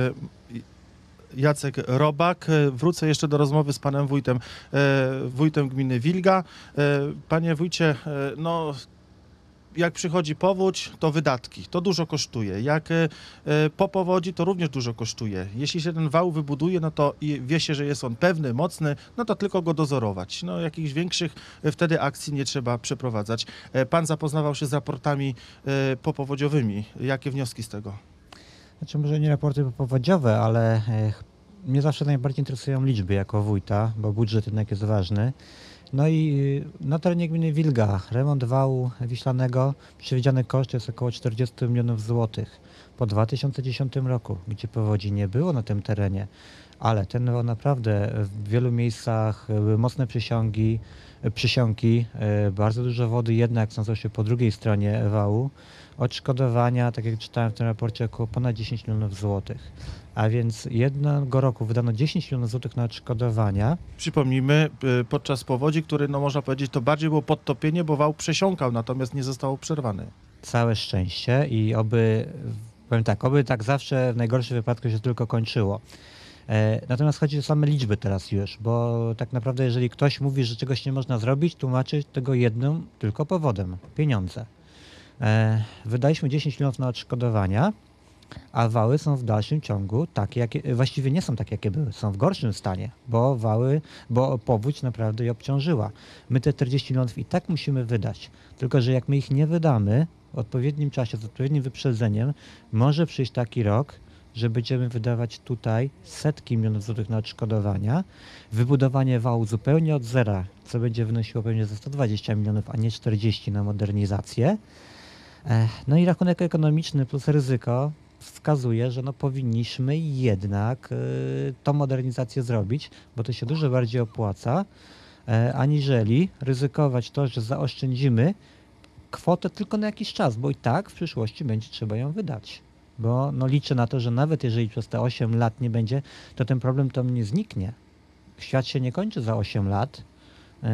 Jacek Robak. Wrócę jeszcze do rozmowy z panem wójtem, wójtem gminy Wilga. Panie wójcie, no jak przychodzi powódź, to wydatki, to dużo kosztuje. Jak po powodzi, to również dużo kosztuje. Jeśli się ten wał wybuduje, no to i wie się, że jest on pewny, mocny, no to tylko go dozorować. No jakichś większych wtedy akcji nie trzeba przeprowadzać. Pan zapoznawał się z raportami popowodziowymi. Jakie wnioski z tego? Znaczy może nie raporty powodziowe, ale e, mnie zawsze najbardziej interesują liczby jako wójta, bo budżet jednak jest ważny. No i na terenie gminy Wilga remont wału wiślanego, przewidziany koszt jest około czterdzieści milionów złotych po dwa tysiące dziesiątym roku, gdzie powodzi nie było na tym terenie, ale ten wał naprawdę w wielu miejscach były mocne przysiągi, przysiągi, e, bardzo dużo wody jednak znalazło się po drugiej stronie wału. Odszkodowania, tak jak czytałem w tym raporcie, około ponad dziesięć milionów złotych. A więc jednego roku wydano dziesięć milionów złotych na odszkodowania. Przypomnijmy, podczas powodzi, który, no można powiedzieć, to bardziej było podtopienie, bo wał przesiąkał, natomiast nie został przerwany. Całe szczęście i oby, powiem tak, oby tak zawsze w najgorszym wypadku się tylko kończyło. E, natomiast chodzi o same liczby teraz już, bo tak naprawdę jeżeli ktoś mówi, że czegoś nie można zrobić, tłumaczy tego jednym tylko powodem, pieniądze. E, wydaliśmy dziesięć milionów na odszkodowania, a wały są w dalszym ciągu takie, jakie, właściwie nie są takie, jakie były, są w gorszym stanie, bo wały, bo powódź naprawdę je obciążyła. My te czterdzieści milionów i tak musimy wydać, tylko że jak my ich nie wydamy w odpowiednim czasie, z odpowiednim wyprzedzeniem, może przyjść taki rok, że będziemy wydawać tutaj setki milionów złotych na odszkodowania, wybudowanie wału zupełnie od zera, co będzie wynosiło pewnie ze sto dwadzieścia milionów, a nie czterdzieści na modernizację. No i rachunek ekonomiczny plus ryzyko wskazuje, że no powinniśmy jednak y, tą modernizację zrobić, bo to się dużo bardziej opłaca, y, aniżeli ryzykować to, że zaoszczędzimy kwotę tylko na jakiś czas, bo i tak w przyszłości będzie trzeba ją wydać. Bo no liczę na to, że nawet jeżeli przez te osiem lat nie będzie, to ten problem to nie zniknie. Świat się nie kończy za osiem lat. Yy,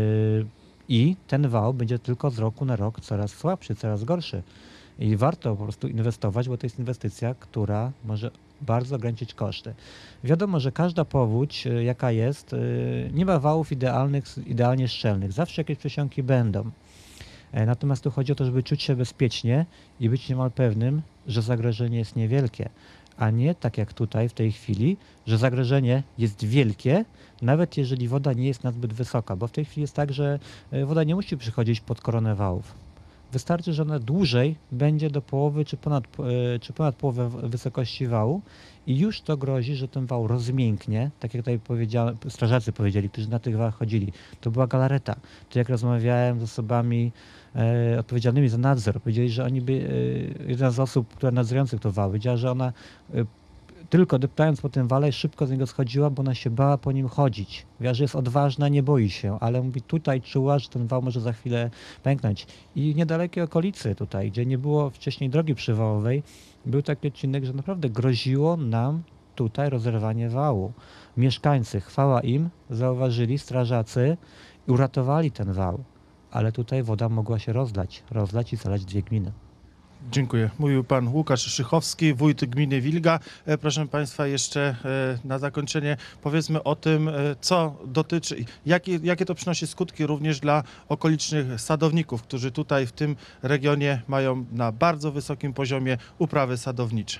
I ten wał będzie tylko z roku na rok coraz słabszy, coraz gorszy. I warto po prostu inwestować, bo to jest inwestycja, która może bardzo ograniczyć koszty. Wiadomo, że każda powódź, jaka jest, nie ma wałów idealnych, idealnie szczelnych. Zawsze jakieś przesiąki będą. E, Natomiast tu chodzi o to, żeby czuć się bezpiecznie i być niemal pewnym, że zagrożenie jest niewielkie, a nie tak jak tutaj w tej chwili, że zagrożenie jest wielkie, nawet jeżeli woda nie jest nazbyt wysoka, bo w tej chwili jest tak, że e, woda nie musi przychodzić pod koronę wałów. Wystarczy, że ona dłużej będzie do połowy czy ponad, e, czy ponad połowę w- wysokości wału i już to grozi, że ten wał rozmięknie, tak jak tutaj powiedziałem, strażacy powiedzieli, którzy na tych wałach chodzili. To była galareta. To jak rozmawiałem z osobami e, odpowiedzialnymi za nadzór, powiedzieli, że oni by, e, jedna z osób, która nadzorujących to wał, powiedziała, że ona e, tylko deptając po tym wale szybko z niego schodziła, bo ona się bała po nim chodzić. Mówiła, że jest odważna, nie boi się, ale mówi, tutaj czuła, że ten wał może za chwilę pęknąć. I niedalekiej okolicy tutaj, gdzie nie było wcześniej drogi przywałowej, był taki odcinek, że naprawdę groziło nam tutaj rozerwanie wału. Mieszkańcy, chwała im, zauważyli, strażacy i uratowali ten wał. Ale tutaj woda mogła się rozlać, rozlać i zalać dwie gminy. Dziękuję. Mówił pan Łukasz Szychowski, wójt gminy Wilga. E, Proszę państwa, jeszcze e, na zakończenie powiedzmy o tym, e, co dotyczy, jakie, jakie to przynosi skutki również dla okolicznych sadowników, którzy tutaj w tym regionie mają na bardzo wysokim poziomie uprawy sadownicze.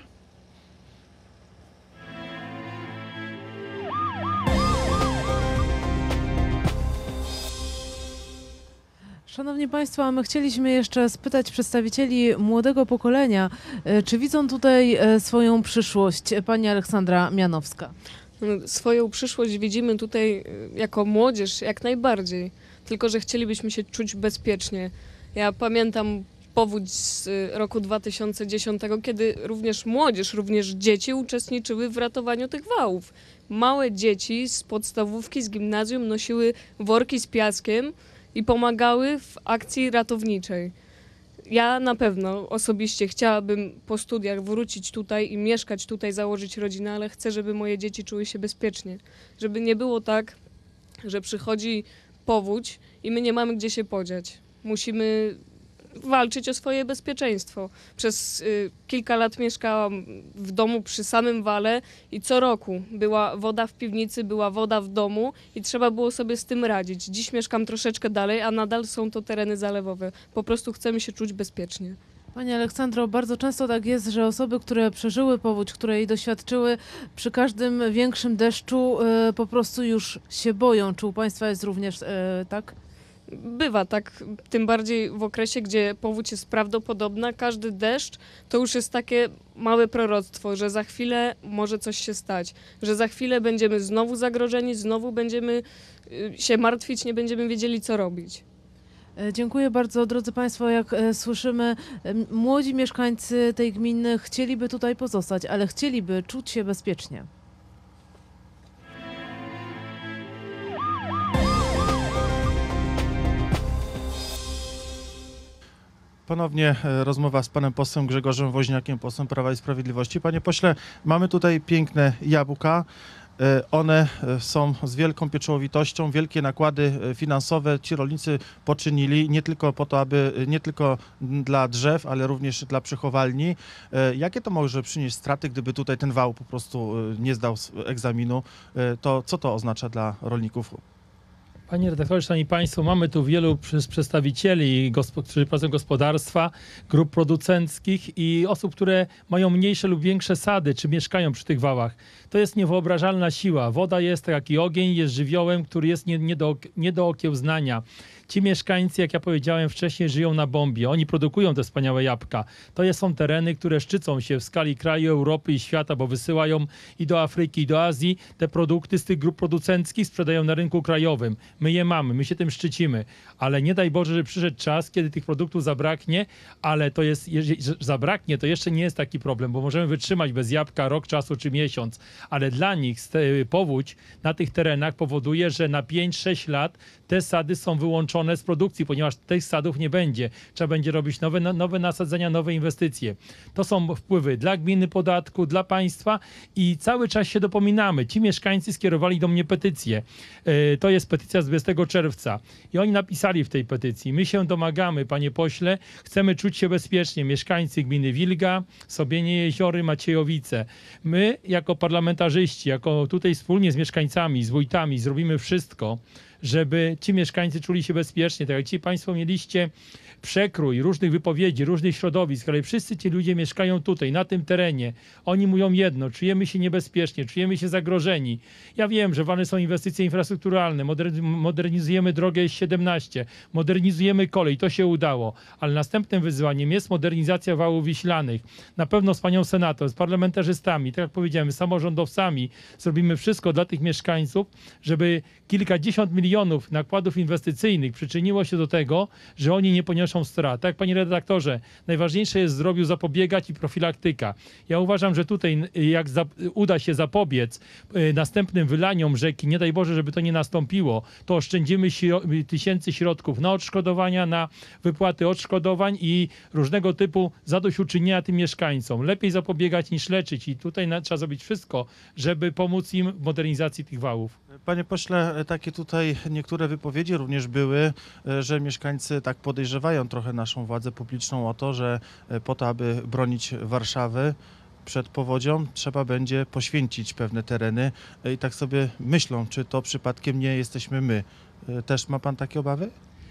Szanowni Państwo, a my chcieliśmy jeszcze spytać przedstawicieli młodego pokolenia, e, czy widzą tutaj e, swoją przyszłość? Pani Aleksandra Mianowska. Swoją przyszłość widzimy tutaj y, jako młodzież jak najbardziej, tylko że chcielibyśmy się czuć bezpiecznie. Ja pamiętam powódź z y, roku dwa tysiące dziesiątego, kiedy również młodzież, również dzieci uczestniczyły w ratowaniu tych wałów. Małe dzieci z podstawówki, z gimnazjum nosiły worki z piaskiem i pomagały w akcji ratowniczej. Ja na pewno osobiście chciałabym po studiach wrócić tutaj i mieszkać tutaj, założyć rodzinę, ale chcę, żeby moje dzieci czuły się bezpiecznie. Żeby nie było tak, że przychodzi powódź i my nie mamy gdzie się podziać. Musimy walczyć o swoje bezpieczeństwo. Przez y, kilka lat mieszkałam w domu przy samym wale i co roku była woda w piwnicy, była woda w domu i trzeba było sobie z tym radzić. Dziś mieszkam troszeczkę dalej, a nadal są to tereny zalewowe. Po prostu chcemy się czuć bezpiecznie. Pani Aleksandro, bardzo często tak jest, że osoby, które przeżyły powódź, które jej doświadczyły, przy każdym większym deszczu e, po prostu już się boją. Czy u Państwa jest również e, tak? Bywa tak, tym bardziej w okresie, gdzie powódź jest prawdopodobna. Każdy deszcz to już jest takie małe proroctwo, że za chwilę może coś się stać, że za chwilę będziemy znowu zagrożeni, znowu będziemy y, się martwić, nie będziemy wiedzieli, co robić. E, Dziękuję bardzo, drodzy Państwo. Jak e, słyszymy, e, młodzi mieszkańcy tej gminy chcieliby tutaj pozostać, ale chcieliby czuć się bezpiecznie. Ponownie e, rozmowa z panem posłem Grzegorzem Woźniakiem, posłem Prawa i Sprawiedliwości. Panie pośle, mamy tutaj piękne jabłka. E, One e, są z wielką pieczołowitością, wielkie nakłady e, finansowe ci rolnicy poczynili nie tylko po to, aby nie tylko dla drzew, ale również dla przechowalni. E, Jakie to może przynieść straty, gdyby tutaj ten wał po prostu e, nie zdał s- egzaminu? E, To co to oznacza dla rolników? Panie redaktorze, szanowni państwo, mamy tu wielu przys- przedstawicieli, gospo- którzy pracują gospodarstwa, grup producenckich i osób, które mają mniejsze lub większe sady, czy mieszkają przy tych wałach. To jest niewyobrażalna siła. Woda jest tak jak i ogień, jest żywiołem, który jest nie, nie, do, nie do okiełznania. Ci mieszkańcy, jak ja powiedziałem wcześniej, żyją na bombie. Oni produkują te wspaniałe jabłka. To jest, są tereny, które szczycą się w skali kraju, Europy i świata, bo wysyłają i do Afryki, i do Azji te produkty z tych grup producenckich, sprzedają na rynku krajowym. My je mamy, my się tym szczycimy. Ale nie daj Boże, że przyszedł czas, kiedy tych produktów zabraknie, ale to jest, jeżeli zabraknie, to jeszcze nie jest taki problem, bo możemy wytrzymać bez jabłka rok czasu czy miesiąc. Ale dla nich powódź na tych terenach powoduje, że na pięć sześć lat te sady są wyłączone z produkcji, ponieważ tych sadów nie będzie. Trzeba będzie robić nowe, nowe nasadzenia, nowe inwestycje. To są wpływy dla gminy podatku, dla państwa i cały czas się dopominamy. Ci mieszkańcy skierowali do mnie petycję. Yy, to jest petycja z dwudziestego czerwca. I oni napisali w tej petycji: my się domagamy, panie pośle, chcemy czuć się bezpiecznie. Mieszkańcy gminy Wilga, Sobienie Jeziory, Maciejowice. My jako parlamentarzyści, jako tutaj wspólnie z mieszkańcami, z wójtami zrobimy wszystko, żeby ci mieszkańcy czuli się bezpiecznie. Tak jak ci Państwo mieliście przekrój różnych wypowiedzi, różnych środowisk, ale wszyscy ci ludzie mieszkają tutaj, na tym terenie. Oni mówią jedno, czujemy się niebezpiecznie, czujemy się zagrożeni. Ja wiem, że ważne są inwestycje infrastrukturalne, moder- modernizujemy drogę S siedemnaście, modernizujemy kolej, to się udało, ale następnym wyzwaniem jest modernizacja wałów wiślanych. Na pewno z panią senator, z parlamentarzystami, tak jak powiedziałem, z samorządowcami zrobimy wszystko dla tych mieszkańców, żeby kilkadziesiąt milionów nakładów inwestycyjnych przyczyniło się do tego, że oni nie poniosą strat. Tak, panie redaktorze, najważniejsze jest zdrowiu zapobiegać i profilaktyka. Ja uważam, że tutaj jak za, uda się zapobiec y, następnym wylaniom rzeki, nie daj Boże, żeby to nie nastąpiło, to oszczędzimy śro- tysięcy środków na odszkodowania, na wypłaty odszkodowań i różnego typu zadośćuczynienia tym mieszkańcom. Lepiej zapobiegać niż leczyć i tutaj na, trzeba zrobić wszystko, żeby pomóc im w modernizacji tych wałów. Panie pośle, takie tutaj niektóre wypowiedzi również były, że mieszkańcy tak podejrzewają trochę naszą władzę publiczną o to, że po to, aby bronić Warszawy przed powodzią, trzeba będzie poświęcić pewne tereny i tak sobie myślą, czy to przypadkiem nie jesteśmy my. Też ma pan takie obawy?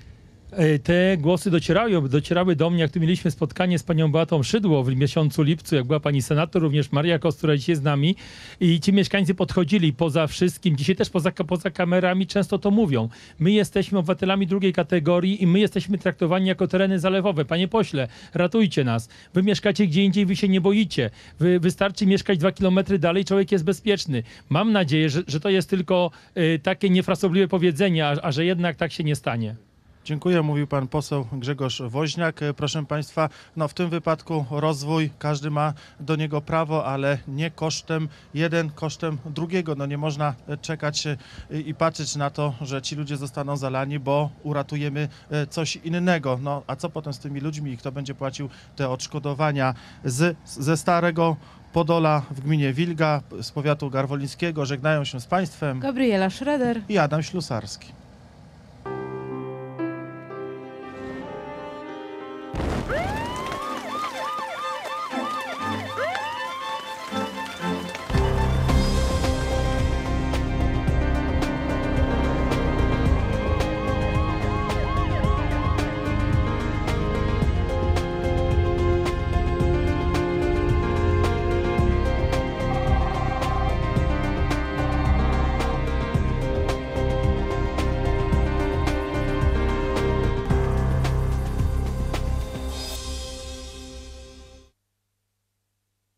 Te głosy docierały, docierały do mnie, jak tu mieliśmy spotkanie z panią Beatą Szydło w miesiącu lipcu, jak była pani senator, również Maria Kos, która dzisiaj z nami i ci mieszkańcy podchodzili poza wszystkim, dzisiaj też poza, poza kamerami często to mówią. My jesteśmy obywatelami drugiej kategorii i my jesteśmy traktowani jako tereny zalewowe. Panie pośle, ratujcie nas. Wy mieszkacie gdzie indziej, wy się nie boicie. Wy, wystarczy mieszkać dwa kilometry dalej, człowiek jest bezpieczny. Mam nadzieję, że, że to jest tylko y, takie niefrasobliwe powiedzenie, a, a że jednak tak się nie stanie. Dziękuję, mówił pan poseł Grzegorz Woźniak. Proszę państwa, no w tym wypadku rozwój, każdy ma do niego prawo, ale nie kosztem jeden, kosztem drugiego. No nie można czekać i patrzeć na to, że ci ludzie zostaną zalani, bo uratujemy coś innego. No a co potem z tymi ludźmi i kto będzie płacił te odszkodowania z, ze Starego Podola w gminie Wilga, z powiatu garwolińskiego. Żegnają się z państwem Gabriela Schroeder i Adam Ślusarski.